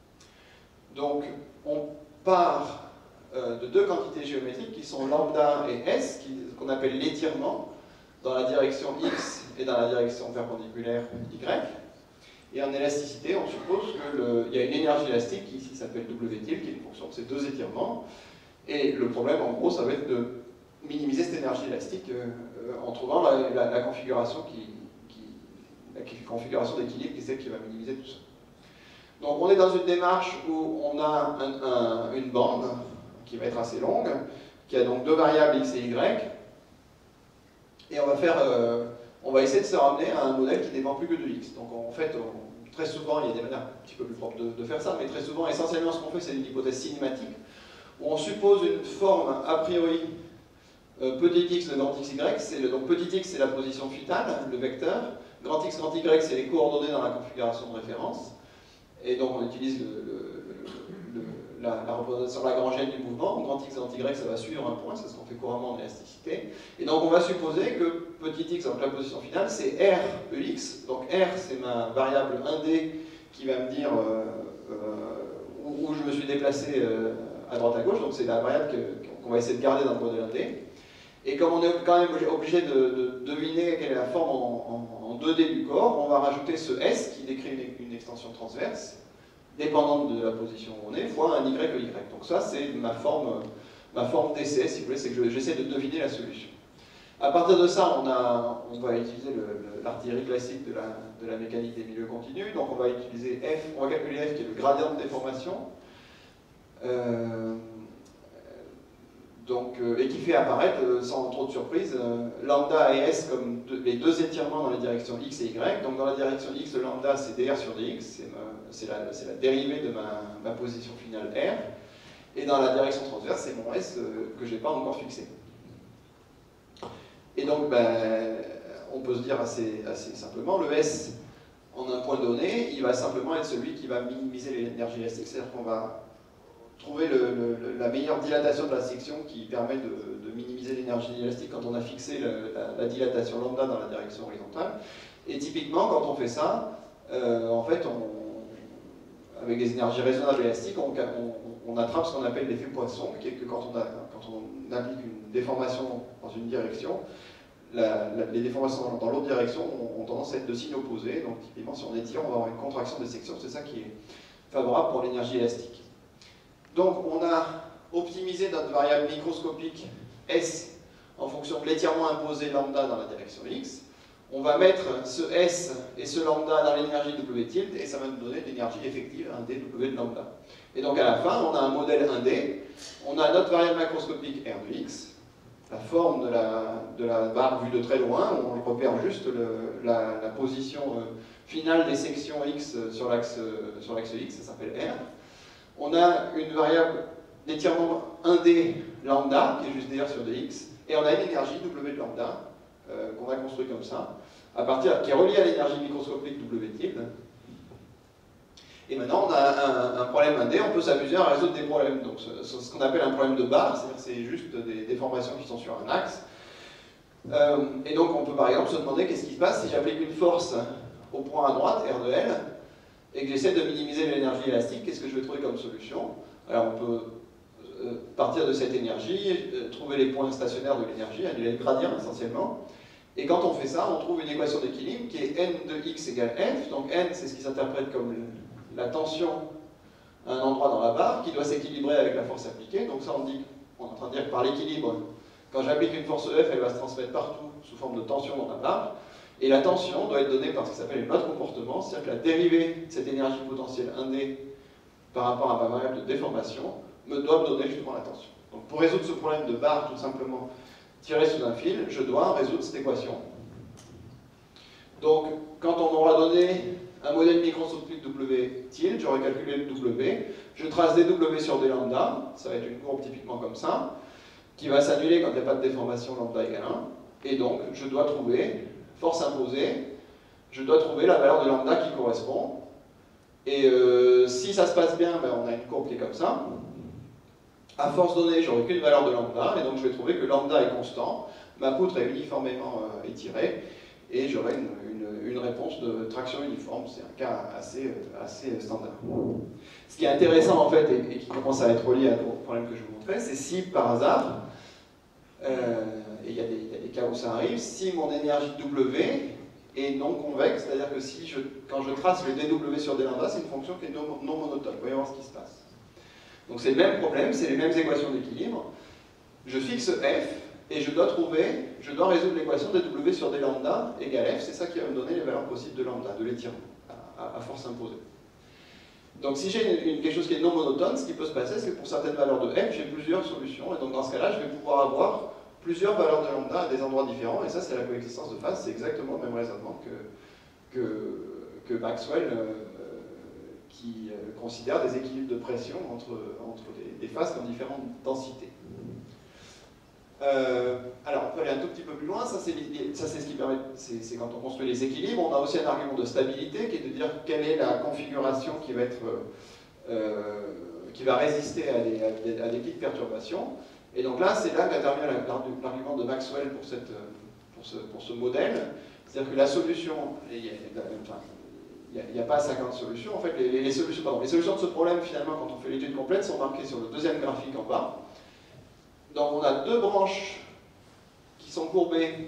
Donc, on part euh, de deux quantités géométriques qui sont lambda et S, qu'on appelle l'étirement, dans la direction X et dans la direction perpendiculaire Y. Et en élasticité, on suppose qu'il y a une énergie élastique qui ici s'appelle W tilde, qui est une fonction de ces deux étirements. Et le problème, en gros, ça va être de minimiser cette énergie élastique euh, en trouvant la, la, la configuration qui, qui, la configuration d'équilibre qui est celle qui va minimiser tout ça. Donc on est dans une démarche où on a un, un, une bande qui va être assez longue, qui a donc deux variables X et Y. Et on va faire... Euh, on va essayer de se ramener à un modèle qui ne dépend plus que de X. Donc en fait, on, très souvent, il y a des manières un petit peu plus propres de, de faire ça, mais très souvent, essentiellement, ce qu'on fait, c'est une hypothèse cinématique, où on suppose une forme a priori euh, petit x de grand xy, le, donc petit x c'est la position fitale, le vecteur, grand x, grand y c'est les coordonnées dans la configuration de référence, et donc on utilise le, le, le, la, la représentation lagrangienne du mouvement, grand x, grand y ça va suivre un point, c'est ce qu'on fait couramment en élasticité, et donc on va supposer que petit x, donc la position finale, c'est R E X, donc R c'est ma variable un D qui va me dire euh, euh, où, où je me suis déplacé euh, à droite à gauche, donc c'est la variable qu'on qu va essayer de garder dans le modèle un D. Et comme on est quand même obligé de, de deviner quelle est la forme en, en, en deux D du corps, on va rajouter ce S qui décrit une, une extension transverse, dépendante de la position où on est, fois un Y E Y. Donc ça c'est ma forme, ma forme d'essai, si vous voulez, c'est que j'essaie de deviner la solution. À partir de ça, on, a, on va utiliser l'artillerie classique de la, de la mécanique des milieux continus. Donc on va utiliser F, on va calculer F qui est le gradient de déformation. Euh, donc, euh, et qui fait apparaître, euh, sans trop de surprise, euh, lambda et S comme deux, les deux étirements dans les directions X et Y. Donc dans la direction X, le lambda c'est dr sur dx, c'est la, la dérivée de ma, ma position finale R. Et dans la direction transverse, c'est mon S euh, que je n'ai pas encore fixé. Et donc, ben, on peut se dire assez, assez simplement, le S en un point donné, il va simplement être celui qui va minimiser l'énergie élastique, c'est-à-dire qu'on va trouver le, le, la meilleure dilatation de la section qui permet de, de minimiser l'énergie élastique quand on a fixé le, la, la dilatation lambda dans la direction horizontale. Et typiquement, quand on fait ça, euh, en fait, on, avec des énergies raisonnables élastiques, on, on, on attrape ce qu'on appelle l'effet Poisson, qui est que quand on, a, quand on applique une déformation dans une direction, la, la, les déformations dans, dans l'autre direction ont, ont tendance à être de signes opposés. Donc typiquement, si on étire, on va avoir une contraction des sections. C'est ça qui est favorable pour l'énergie élastique. Donc on a optimiser notre variable microscopique S en fonction de l'étirement imposé lambda dans la direction X. On va mettre ce S et ce lambda dans l'énergie W tilde et ça va nous donner l'énergie effective, un D W de lambda. Et donc à la fin, on a un modèle un D, on a notre variable macroscopique R de X, la forme de la, de la barre vue de très loin, on repère juste le, la, la position euh, finale des sections X sur l'axe euh, sur l'axe X, ça s'appelle R. On a une variable d'étirement un D lambda, qui est juste D R sur D X, et on a une énergie W de lambda, euh, qu'on a construit comme ça, à partir, qui est reliée à l'énergie microscopique W tilde. Et maintenant, on a un, un problème un D, on peut s'amuser à résoudre des problèmes. Donc, ce, ce qu'on appelle un problème de barre, c'est-à-dire c'est juste des déformations qui sont sur un axe. Euh, et donc, on peut par exemple se demander qu'est-ce qui se passe si j'applique une force au point à droite, R de L, et que j'essaie de minimiser l'énergie élastique, qu'est-ce que je vais trouver comme solution? Alors, on peut euh, partir de cette énergie, euh, trouver les points stationnaires de l'énergie, annuler le gradient essentiellement. Et quand on fait ça, on trouve une équation d'équilibre qui est n de x égale f. Donc, n, c'est ce qui s'interprète comme la tension à un endroit dans la barre qui doit s'équilibrer avec la force appliquée. Donc ça, on, dit, on est en train de dire que par l'équilibre, quand j'applique une force F, elle va se transmettre partout sous forme de tension dans la barre. Et la tension doit être donnée par ce qui s'appelle une loi de comportement, c'est-à-dire que la dérivée de cette énergie potentielle un D par rapport à ma variable de déformation me doit me donner justement la tension. Donc pour résoudre ce problème de barre, tout simplement tiré sous un fil, je dois résoudre cette équation. Donc quand on aura donné un modèle microscopique W tilde, j'aurai calculé le W, je trace des W sur des lambda, ça va être une courbe typiquement comme ça, qui va s'annuler quand il n'y a pas de déformation lambda égale un, et donc je dois trouver, force imposée, je dois trouver la valeur de lambda qui correspond, et euh, si ça se passe bien, ben on a une courbe qui est comme ça, à force donnée, j'aurai qu'une valeur de lambda, et donc je vais trouver que lambda est constant, ma poutre est uniformément euh, étirée, et j'aurai une, une, une réponse de traction uniforme. C'est un cas assez, assez standard. Ce qui est intéressant en fait, et, et qui commence à être relié au problème que je vous montrais, c'est si par hasard, euh, et il y, y a des cas où ça arrive, si mon énergie W est non convexe, c'est-à-dire que si je, quand je trace le D W sur D lambda, c'est une fonction qui est non, non monotone. Voyons voir ce qui se passe. Donc c'est le même problème, c'est les mêmes équations d'équilibre. Je fixe F, et je dois trouver, je dois résoudre l'équation de W sur D lambda égale F, c'est ça qui va me donner les valeurs possibles de lambda, de l'étirement, à, à force imposée. Donc si j'ai une, une, quelque chose qui est non monotone, ce qui peut se passer, c'est que pour certaines valeurs de F, j'ai plusieurs solutions, et donc dans ce cas-là, je vais pouvoir avoir plusieurs valeurs de lambda à des endroits différents, et ça c'est la coexistence de phase, c'est exactement le même raisonnement que, que, que Maxwell, euh, qui euh, considère des équilibres de pression entre, entre des, des phases qui ont différentes densités. Euh, alors, on peut aller un tout petit peu plus loin, ça c'est ce qui permet, c'est quand on construit les équilibres. On a aussi un argument de stabilité qui est de dire quelle est la configuration qui va, être, euh, qui va résister à des, à des, à des petites perturbations. Et donc là, c'est là qu'intervient l'argument de Maxwell pour, cette, pour, ce, pour ce modèle. C'est-à-dire que la solution, il n'y a, a, a pas cinquante solutions, en fait, les, les, solutions, pardon, les solutions de ce problème, finalement, quand on fait l'étude complète, sont marquées sur le deuxième graphique en bas. Donc on a deux branches qui sont courbées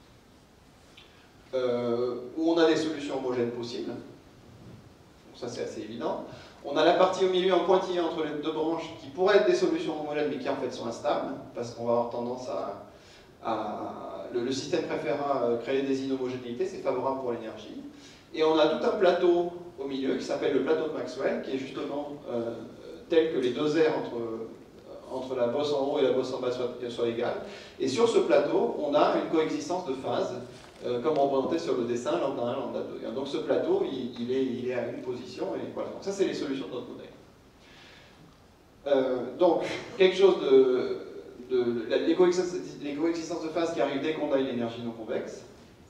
euh, où on a des solutions homogènes possibles. Donc ça c'est assez évident. On a la partie au milieu en pointillé entre les deux branches qui pourraient être des solutions homogènes mais qui en fait sont instables parce qu'on va avoir tendance à... à le, le système préférera créer des inhomogénéités, c'est favorable pour l'énergie. Et on a tout un plateau au milieu qui s'appelle le plateau de Maxwell qui est justement euh, tel que les deux aires entre... entre la bosse en haut et la bosse en bas soient, soient égales. Et sur ce plateau, on a une coexistence de phases, euh, comme représenté sur le dessin, lambda un, lambda deux. Donc ce plateau, il, il, est, il est à une position, et voilà. Donc ça, c'est les solutions de notre modèle. Euh, donc, quelque chose de... de les, coexistences, les coexistences de phases qui arrivent dès qu'on a une énergie non convexe.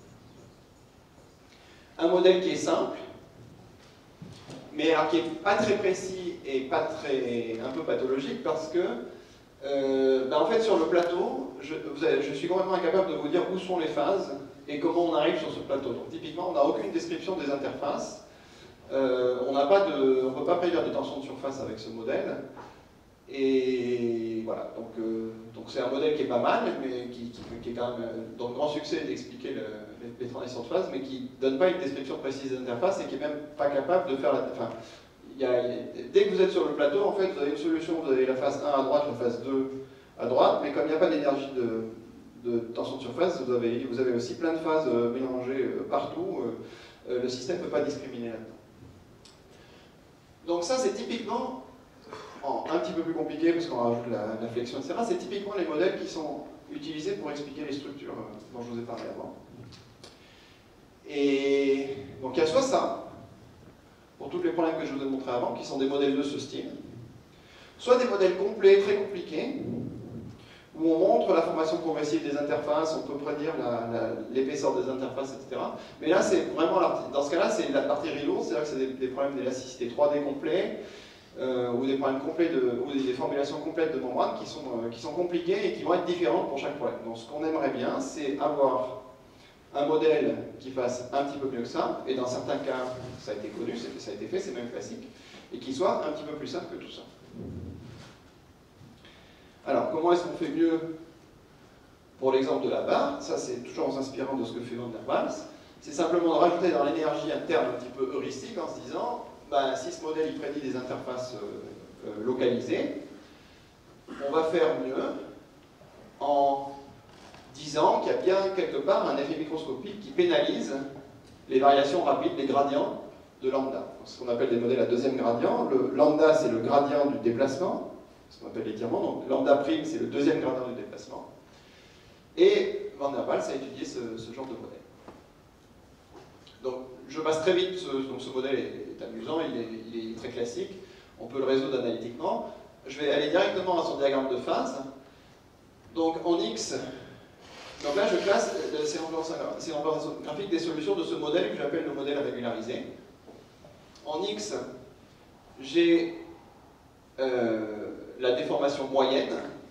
Un modèle qui est simple, mais alors qui n'est pas très précis et pas très, un peu pathologique parce que euh, ben en fait sur le plateau, je, vous avez, je suis complètement incapable de vous dire où sont les phases et comment on arrive sur ce plateau. Donc typiquement, on n'a aucune description des interfaces, euh, on n'a pas de, on ne peut pas prédire de tension de surface avec ce modèle. Et voilà, donc euh, donc c'est un modèle qui est pas mal, mais qui, qui, qui est quand même, dont le grand succès est d'expliquer le, les, les transitions de phase, mais qui ne donne pas une description précise des interfaces et qui n'est même pas capable de faire la... Enfin, il y a, dès que vous êtes sur le plateau, en fait, vous avez une solution, vous avez la phase un à droite, la phase deux à droite, mais comme il n'y a pas d'énergie de, de tension de surface, vous avez, vous avez aussi plein de phases euh, mélangées euh, partout. Euh, le système ne peut pas discriminer là-dedans. Donc ça, c'est typiquement, en, un petit peu plus compliqué, parce qu'on rajoute la, la flexion, et cetera, c'est typiquement les modèles qui sont utilisés pour expliquer les structures euh, dont je vous ai parlé avant. Et donc il y a soit ça, pour tous les problèmes que je vous ai montrés avant, qui sont des modèles de ce style, soit des modèles complets, très compliqués, où on montre la formation progressive des interfaces, on peut prédire l'épaisseur des interfaces, et cetera. Mais là, c'est vraiment, dans ce cas-là, c'est la partie reload, c'est-à-dire que c'est des, des problèmes d'élasticité trois D complets, euh, ou des problèmes complets de, ou des, des formulations complètes de membranes qui sont, euh, qui sont compliquées et qui vont être différentes pour chaque problème. Donc ce qu'on aimerait bien, c'est avoir un modèle qui fasse un petit peu mieux que ça, et dans certains cas, ça a été connu, ça a été fait, c'est même classique, et qui soit un petit peu plus simple que tout ça. Alors, comment est-ce qu'on fait mieux pour l'exemple de la barre? Ça, c'est toujours en s'inspirant de ce que fait Van der Waals. C'est simplement de rajouter dans l'énergie interne un petit peu heuristique en se disant, ben, si ce modèle il prédit des interfaces euh, euh, localisées, on va faire mieux en disant qu'il y a bien quelque part un effet microscopique qui pénalise les variations rapides des gradients de lambda. Ce qu'on appelle des modèles à deuxième gradient. Le lambda, c'est le gradient du déplacement, ce qu'on appelle l'étirement. Donc lambda prime, c'est le deuxième gradient du déplacement. Et Van der Waals a étudié ce, ce genre de modèle. Donc je passe très vite, ce, donc ce modèle est, est amusant, il est, il est très classique, on peut le résoudre analytiquement. Je vais aller directement à son diagramme de phase. Donc en X, donc là je classe ces représentations graphiques des solutions de ce modèle que j'appelle le modèle régularisé. En X, j'ai euh, la déformation moyenne,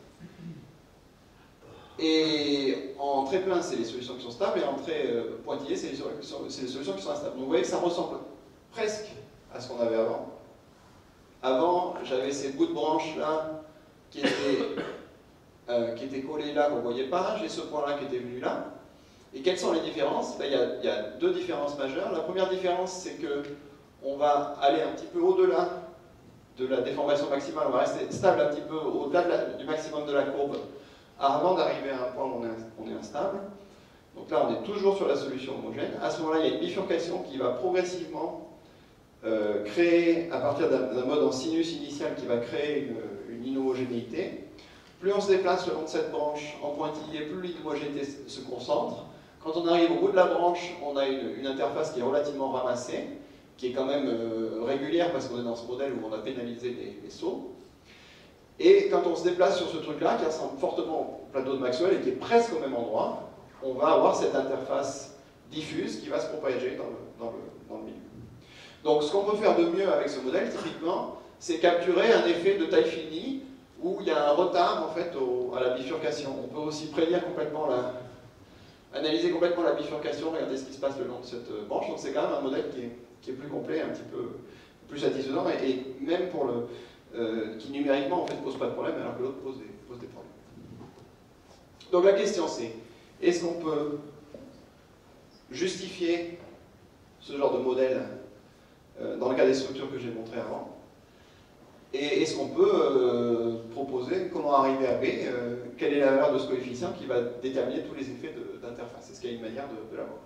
et en trait plein, c'est les solutions qui sont stables, et en trait euh, pointillé, c'est les, les solutions qui sont instables. Donc vous voyez que ça ressemble presque à ce qu'on avait avant. Avant, j'avais ces bouts de branches là qui étaient, euh, qui étaient collés là, qu'on ne voyait pas. J'ai ce point là qui était venu là. Et quelles sont les différences? Ben, il y a, il y a deux différences majeures. La première différence, c'est que on va aller un petit peu au-delà de la déformation maximale. On va rester stable un petit peu au-delà de du maximum de la courbe avant d'arriver à un point où on est, on est instable. Donc là, on est toujours sur la solution homogène. À ce moment-là, il y a une bifurcation qui va progressivement euh, créer, à partir d'un mode en sinus initial, qui va créer une, une inhomogénéité. Plus on se déplace le long de cette branche en pointillé, plus l'inhomogénéité se concentre. Quand on arrive au bout de la branche, on a une, une interface qui est relativement ramassée, qui est quand même euh, régulière parce qu'on est dans ce modèle où on a pénalisé les, les sauts. Et quand on se déplace sur ce truc-là, qui ressemble fortement au plateau de Maxwell et qui est presque au même endroit, on va avoir cette interface diffuse qui va se propager dans le, dans le, dans le milieu. Donc ce qu'on peut faire de mieux avec ce modèle, typiquement, c'est capturer un effet de taille finie où il y a un retard en fait au, à la bifurcation. On peut aussi prédire complètement la, analyser complètement la bifurcation, regarder ce qui se passe le long de cette branche. Donc c'est quand même un modèle qui est, qui est plus complet, un petit peu plus satisfaisant, et, et même pour le Euh, qui numériquement en fait pose pas de problème alors que l'autre pose des, pose des problèmes. Donc la question c'est, est-ce qu'on peut justifier ce genre de modèle euh, dans le cas des structures que j'ai montrées avant? Et est-ce qu'on peut euh, proposer comment arriver à B, euh, quelle est la valeur de ce coefficient qui va déterminer tous les effets d'interface? Est-ce qu'il y a une manière de, de l'avoir?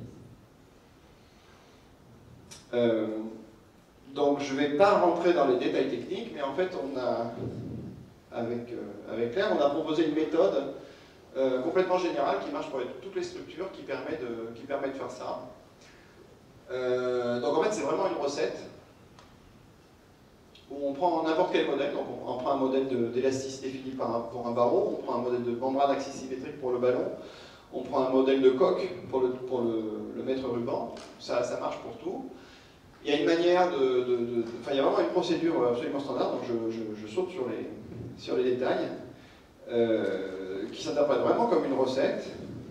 euh, Donc je ne vais pas rentrer dans les détails techniques, mais en fait on a, avec, euh, avec Claire, on a proposé une méthode euh, complètement générale qui marche pour toutes les structures, qui permet de, qui permet de faire ça. Euh, donc en fait c'est vraiment une recette où on prend n'importe quel modèle, donc on, on prend un modèle d'élasticité finie par un, pour un barreau, on prend un modèle de membrane axis symétrique pour le ballon, on prend un modèle de coque pour le, pour le, le mètre ruban, ça, ça marche pour tout. Il y a une manière de, de, de, de... Enfin, il y a vraiment une procédure absolument standard, donc je, je, je saute sur les, sur les détails, euh, qui s'interprète vraiment comme une recette,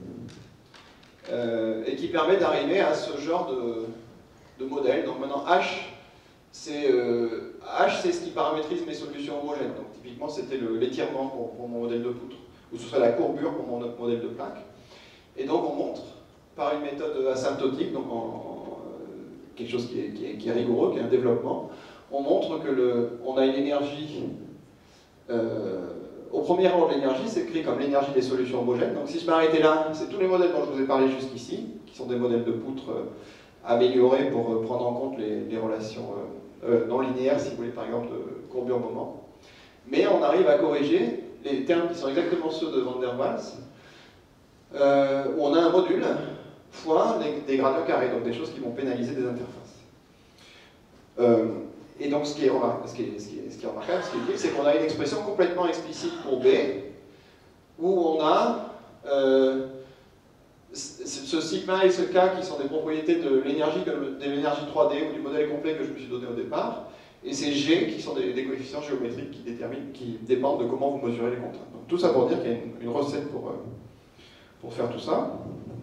euh, et qui permet d'arriver à ce genre de, de modèle. Donc maintenant, H, c'est euh, H, c'est ce qui paramétrise mes solutions homogènes. Donc typiquement, c'était l'étirement pour, pour mon modèle de poutre, ou ce serait la courbure pour mon modèle de plaque. Et donc on montre, par une méthode asymptotique, donc en quelque chose qui est, qui, est, qui est rigoureux, qui est un développement, on montre que le, on a une énergie, euh, au premier rang de l'énergie, c'est écrit comme l'énergie des solutions homogènes. Donc si je m'arrêtais là, c'est tous les modèles dont je vous ai parlé jusqu'ici, qui sont des modèles de poutres euh, améliorés pour euh, prendre en compte les, les relations euh, euh, non linéaires, si vous voulez, par exemple, de courbure-moment. Mais on arrive à corriger les termes qui sont exactement ceux de Van der Waals, euh, où on a un module fois des, des gradients carrés, donc des choses qui vont pénaliser des interfaces. Euh, et donc ce qui est, ce qui est, ce qui est, ce qui est remarquable, ce qui est utile, c'est qu'on a une expression complètement explicite pour B, où on a euh, ce sigma et ce k qui sont des propriétés de l'énergie de l'énergie trois D ou du modèle complet que je me suis donné au départ, et c'est G qui sont des, des coefficients géométriques qui déterminent, qui dépendent de comment vous mesurez les contraintes. Donc tout ça pour dire qu'il y a une, une recette pour, euh, pour faire tout ça.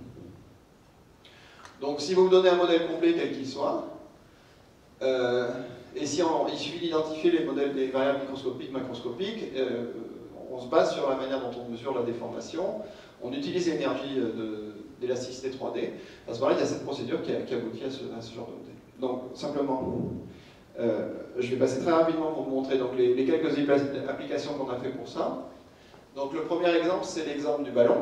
Donc si vous me donnez un modèle complet quel qu'il soit, euh, et si on, il suffit d'identifier les modèles des variables microscopiques, macroscopiques, euh, on se base sur la manière dont on mesure la déformation, on utilise l'énergie d'élasticité trois D. À ce moment-là, il y a cette procédure qui, a, qui aboutit à ce, à ce genre de modèle. Donc simplement, euh, je vais passer très rapidement pour vous montrer donc, les, les quelques applications qu'on a fait pour ça. Donc le premier exemple, c'est l'exemple du ballon.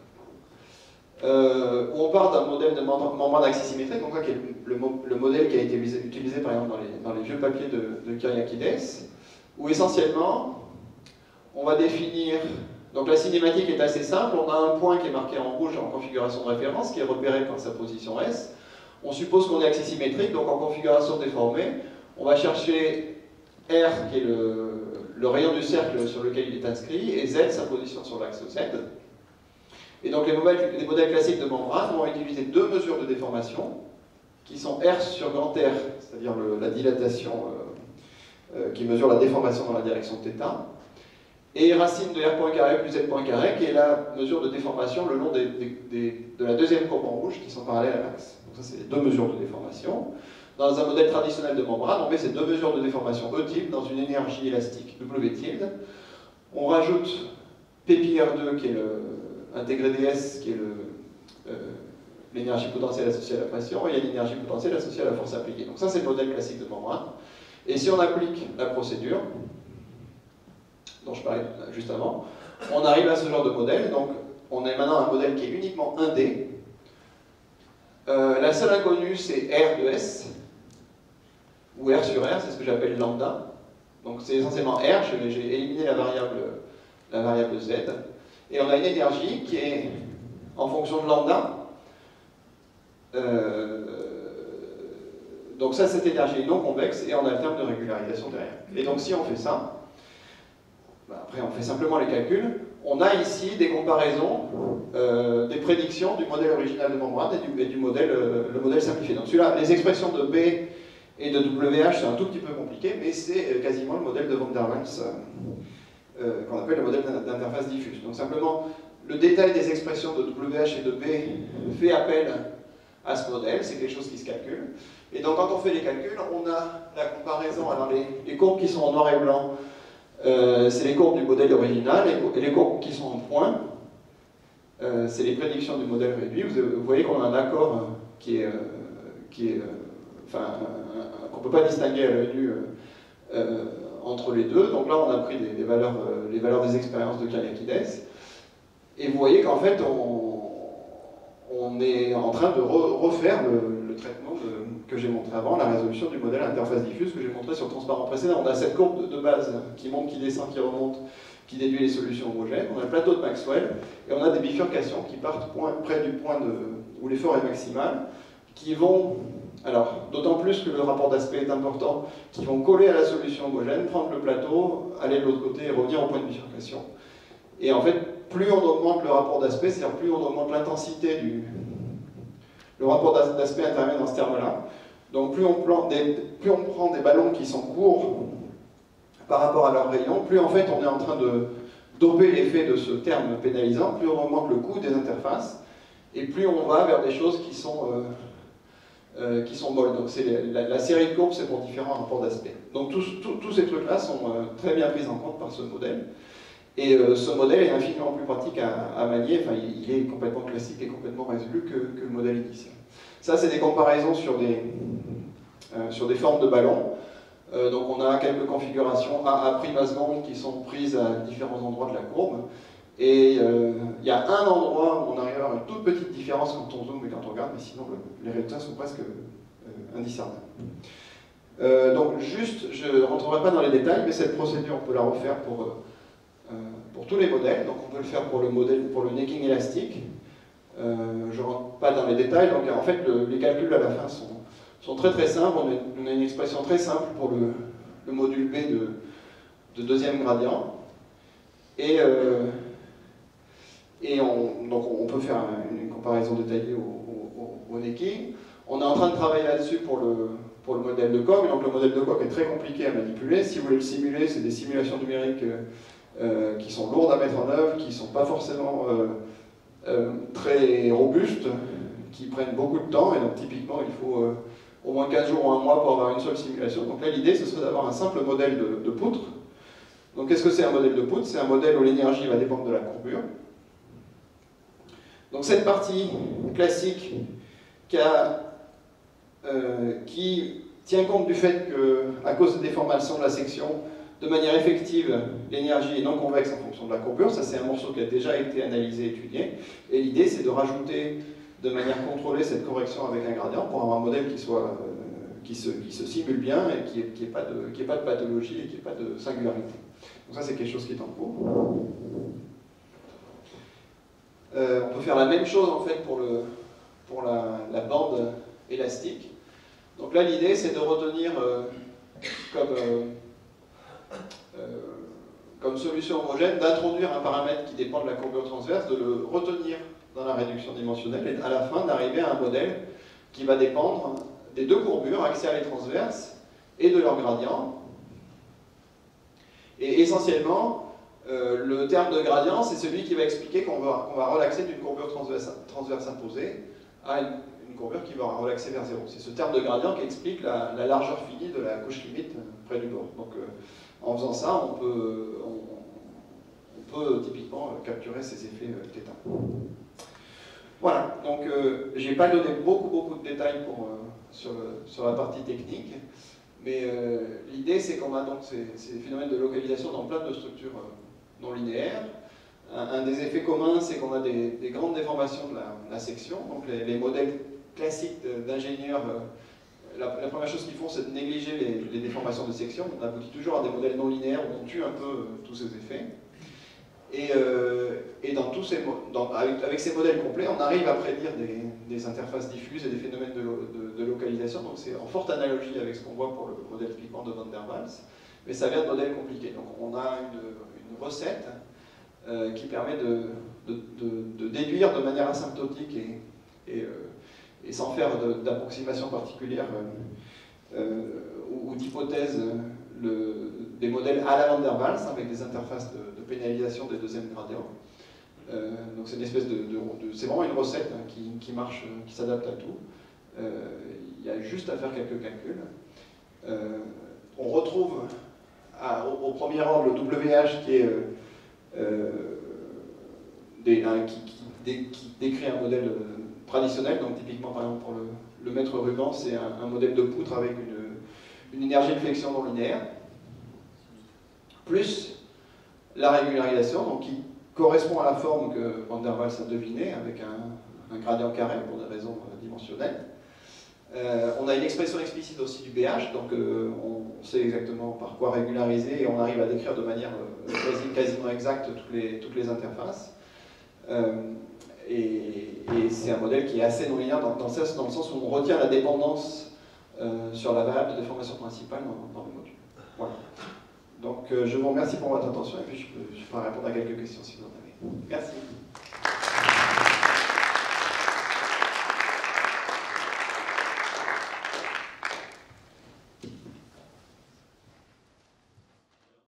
Euh, où on part d'un modèle de membrane axisymétrique, donc là, qui est le, le, le modèle qui a été utilisé par exemple dans les, dans les vieux papiers de, de Kyriakides, où essentiellement on va définir, donc la cinématique est assez simple, on a un point qui est marqué en rouge en configuration de référence, qui est repéré par sa position S, on suppose qu'on est axisymétrique, donc en configuration déformée, on va chercher R qui est le, le rayon du cercle sur lequel il est inscrit, et Z sa position sur l'axe Z. Et donc les modèles, les modèles classiques de membrane vont utiliser deux mesures de déformation, qui sont R sur grand R, c'est-à-dire la dilatation euh, euh, qui mesure la déformation dans la direction θ, et racine de R point carré plus Z point carré, qui est la mesure de déformation le long des, des, des, de la deuxième courbe en rouge, qui sont parallèles à l'axe. Donc ça, c'est les deux mesures de déformation. Dans un modèle traditionnel de membrane, on met ces deux mesures de déformation E tilde dans une énergie élastique W tilde. On rajoute P pi R deux, qui est le intégré ds, qui est l'énergie euh, potentielle associée à la pression, et il y a l'énergie potentielle associée à la force appliquée. Donc ça, c'est le modèle classique de membrane. Et si on applique la procédure, dont je parlais juste avant, on arrive à ce genre de modèle. Donc on a maintenant un modèle qui est uniquement un D. Euh, la seule inconnue, c'est R de S, ou R sur R, c'est ce que j'appelle lambda. Donc c'est essentiellement R, j'ai éliminé la variable, la variable Z. Et on a une énergie qui est en fonction de lambda. Euh, donc ça, cette énergie est non convexe et on a le terme de régularisation derrière. Et donc si on fait ça, bah après on fait simplement les calculs, on a ici des comparaisons, euh, des prédictions du modèle original de membrane et du, et du modèle, euh, le modèle simplifié. Donc celui-là, les expressions de B et de W H, c'est un tout petit peu compliqué, mais c'est quasiment le modèle de Van der Waals. Euh, Euh, qu'on appelle le modèle d'interface diffuse. Donc simplement, le détail des expressions de W H et de B fait appel à ce modèle, c'est quelque chose qui se calcule. Et donc quand on fait les calculs, on a la comparaison, alors les, les courbes qui sont en noir et blanc, euh, c'est les courbes du modèle original, et les courbes qui sont en point, euh, c'est les prédictions du modèle réduit. Vous, vous voyez qu'on a un accord euh, qui est, euh, qui est euh, enfin, qu'on ne peut pas distinguer à l'œil nu euh, euh, entre les deux. Donc là, on a pris des, des valeurs, euh, les valeurs des expériences de Kyriakides. Et vous voyez qu'en fait, on, on est en train de re, refaire le, le traitement de, que j'ai montré avant, la résolution du modèle interface diffuse que j'ai montré sur le transparent précédent. On a cette courbe de, de base qui monte, qui descend, qui remonte, qui déduit les solutions homogènes. On a le plateau de Maxwell, et on a des bifurcations qui partent point, près du point de, où l'effort est maximal, qui vont... Alors, d'autant plus que le rapport d'aspect est important, qui vont coller à la solution homogène, prendre le plateau, aller de l'autre côté et revenir au point de bifurcation. Et en fait, plus on augmente le rapport d'aspect, c'est-à-dire plus on augmente l'intensité du... Le rapport d'aspect intervient dans ce terme-là. Donc plus on, plante des... plus on prend des ballons qui sont courts par rapport à leur rayon, plus en fait on est en train de doper l'effet de ce terme pénalisant, plus on augmente le coût des interfaces, et plus on va vers des choses qui sont... Euh... Euh, qui sont molles. Donc la, la série de courbes, c'est pour différents rapports d'aspect. Donc tous, tous, tous ces trucs-là sont euh, très bien pris en compte par ce modèle. Et euh, ce modèle est infiniment plus pratique à, à manier. Enfin, il, il est complètement classique et complètement résolu que, que le modèle initial. Ça, c'est des comparaisons sur des, euh, sur des formes de ballons. Euh, donc on a quelques configurations à, à privasement qui sont prises à différents endroits de la courbe. Et euh, il y a un endroit où on arrive à avoir une toute petite différence quand on zoome et quand on regarde, mais sinon le, les résultats sont presque euh, indiscernables. Euh, donc juste, je ne rentrerai pas dans les détails, mais cette procédure, on peut la refaire pour, euh, pour tous les modèles. Donc on peut le faire pour le modèle, pour le necking élastique. Euh, je ne rentre pas dans les détails, donc en fait le, les calculs à la fin sont, sont très très simples. On a, on a une expression très simple pour le, le module B de, de deuxième gradient. Et, euh, et on, donc on peut faire une, une comparaison détaillée au, au, au necking. On est en train de travailler là-dessus pour le, pour le modèle de Koch. Donc le modèle de Koch est très compliqué à manipuler. Si vous voulez le simuler, c'est des simulations numériques euh, qui sont lourdes à mettre en œuvre, qui ne sont pas forcément euh, euh, très robustes, qui prennent beaucoup de temps. Et donc typiquement, il faut euh, au moins quinze jours ou un mois pour avoir une seule simulation. Donc là, l'idée, ce serait d'avoir un simple modèle de, de poutre. Donc qu'est-ce que c'est un modèle de poutre? C'est un modèle où l'énergie va dépendre de la courbure. Donc cette partie classique qui a Euh, qui tient compte du fait qu'à cause des déformations de la section, de manière effective, l'énergie est non convexe en fonction de la courbure. Ça, c'est un morceau qui a déjà été analysé et étudié. Et l'idée, c'est de rajouter de manière contrôlée cette correction avec un gradient pour avoir un modèle qui, soit, euh, qui, se, qui se simule bien et qui n'ait qui ait pas, pas de pathologie et qui n'ait pas de singularité. Donc ça, c'est quelque chose qui est en cours. Euh, on peut faire la même chose, en fait, pour, le, pour la, la bande élastique. Donc là, l'idée, c'est de retenir euh, comme, euh, euh, comme solution homogène, d'introduire un paramètre qui dépend de la courbure transverse, de le retenir dans la réduction dimensionnelle, et à la fin d'arriver à un modèle qui va dépendre des deux courbures, axiale et transverse, et de leur gradient. Et essentiellement, euh, le terme de gradient, c'est celui qui va expliquer qu'on va, qu'on va relaxer d'une courbure transverse, transverse imposée à une une courbure qui va relaxer vers zéro. C'est ce terme de gradient qui explique la, la largeur finie de la couche limite près du bord. Donc euh, en faisant ça, on peut, on, on peut typiquement capturer ces effets euh, θ. Voilà, donc euh, je n'ai pas donné beaucoup, beaucoup de détails pour, euh, sur, sur la partie technique, mais euh, l'idée c'est qu'on a donc ces, ces phénomènes de localisation dans plein de structures euh, non linéaires. Un, un des effets communs, c'est qu'on a des, des grandes déformations de la, de la section, donc les, les modèles classique d'ingénieurs, euh, la, la première chose qu'ils font, c'est de négliger les, les déformations de section. On aboutit toujours à des modèles non linéaires où on tue un peu euh, tous ces effets. Et, euh, et dans tous ces, dans, avec, avec ces modèles complets, on arrive à prédire des, des interfaces diffuses et des phénomènes de, de, de localisation. Donc c'est en forte analogie avec ce qu'on voit pour le modèle typiquement de Van der Waals, mais ça vient de modèles compliqués. Donc on a une, une recette euh, qui permet de, de, de, de déduire de manière asymptotique et, et euh, et sans faire d'approximation particulière euh, euh, ou, ou d'hypothèse le, des modèles à la Van der Waals avec des interfaces de, de pénalisation des deuxièmes gradients. Euh, donc c'est une espèce de, de, de c'est vraiment une recette hein, qui, qui marche, qui s'adapte à tout. Euh, il y a juste à faire quelques calculs. Euh, on retrouve à, au, au premier rang le W H qui est euh, euh, des, un, qui, qui, dé, qui décrit un modèle traditionnel, donc typiquement par exemple pour le, le mètre ruban, c'est un, un modèle de poutre avec une, une énergie de flexion non linéaire, plus la régularisation, donc qui correspond à la forme que Van der Waals a devinée, avec un, un gradient carré pour des raisons dimensionnelles. Euh, on a une expression explicite aussi du B H, donc euh, on sait exactement par quoi régulariser et on arrive à décrire de manière euh, quasi, quasiment exacte toutes les, toutes les interfaces. Euh, et et c'est un modèle qui est assez non linéaire dans, dans, dans le sens où on retient la dépendance euh, sur la variable de déformation principale dans, dans le module. Voilà. Donc euh, je vous remercie pour votre attention et puis je peux, je peux répondre à quelques questions si vous en avez. Merci.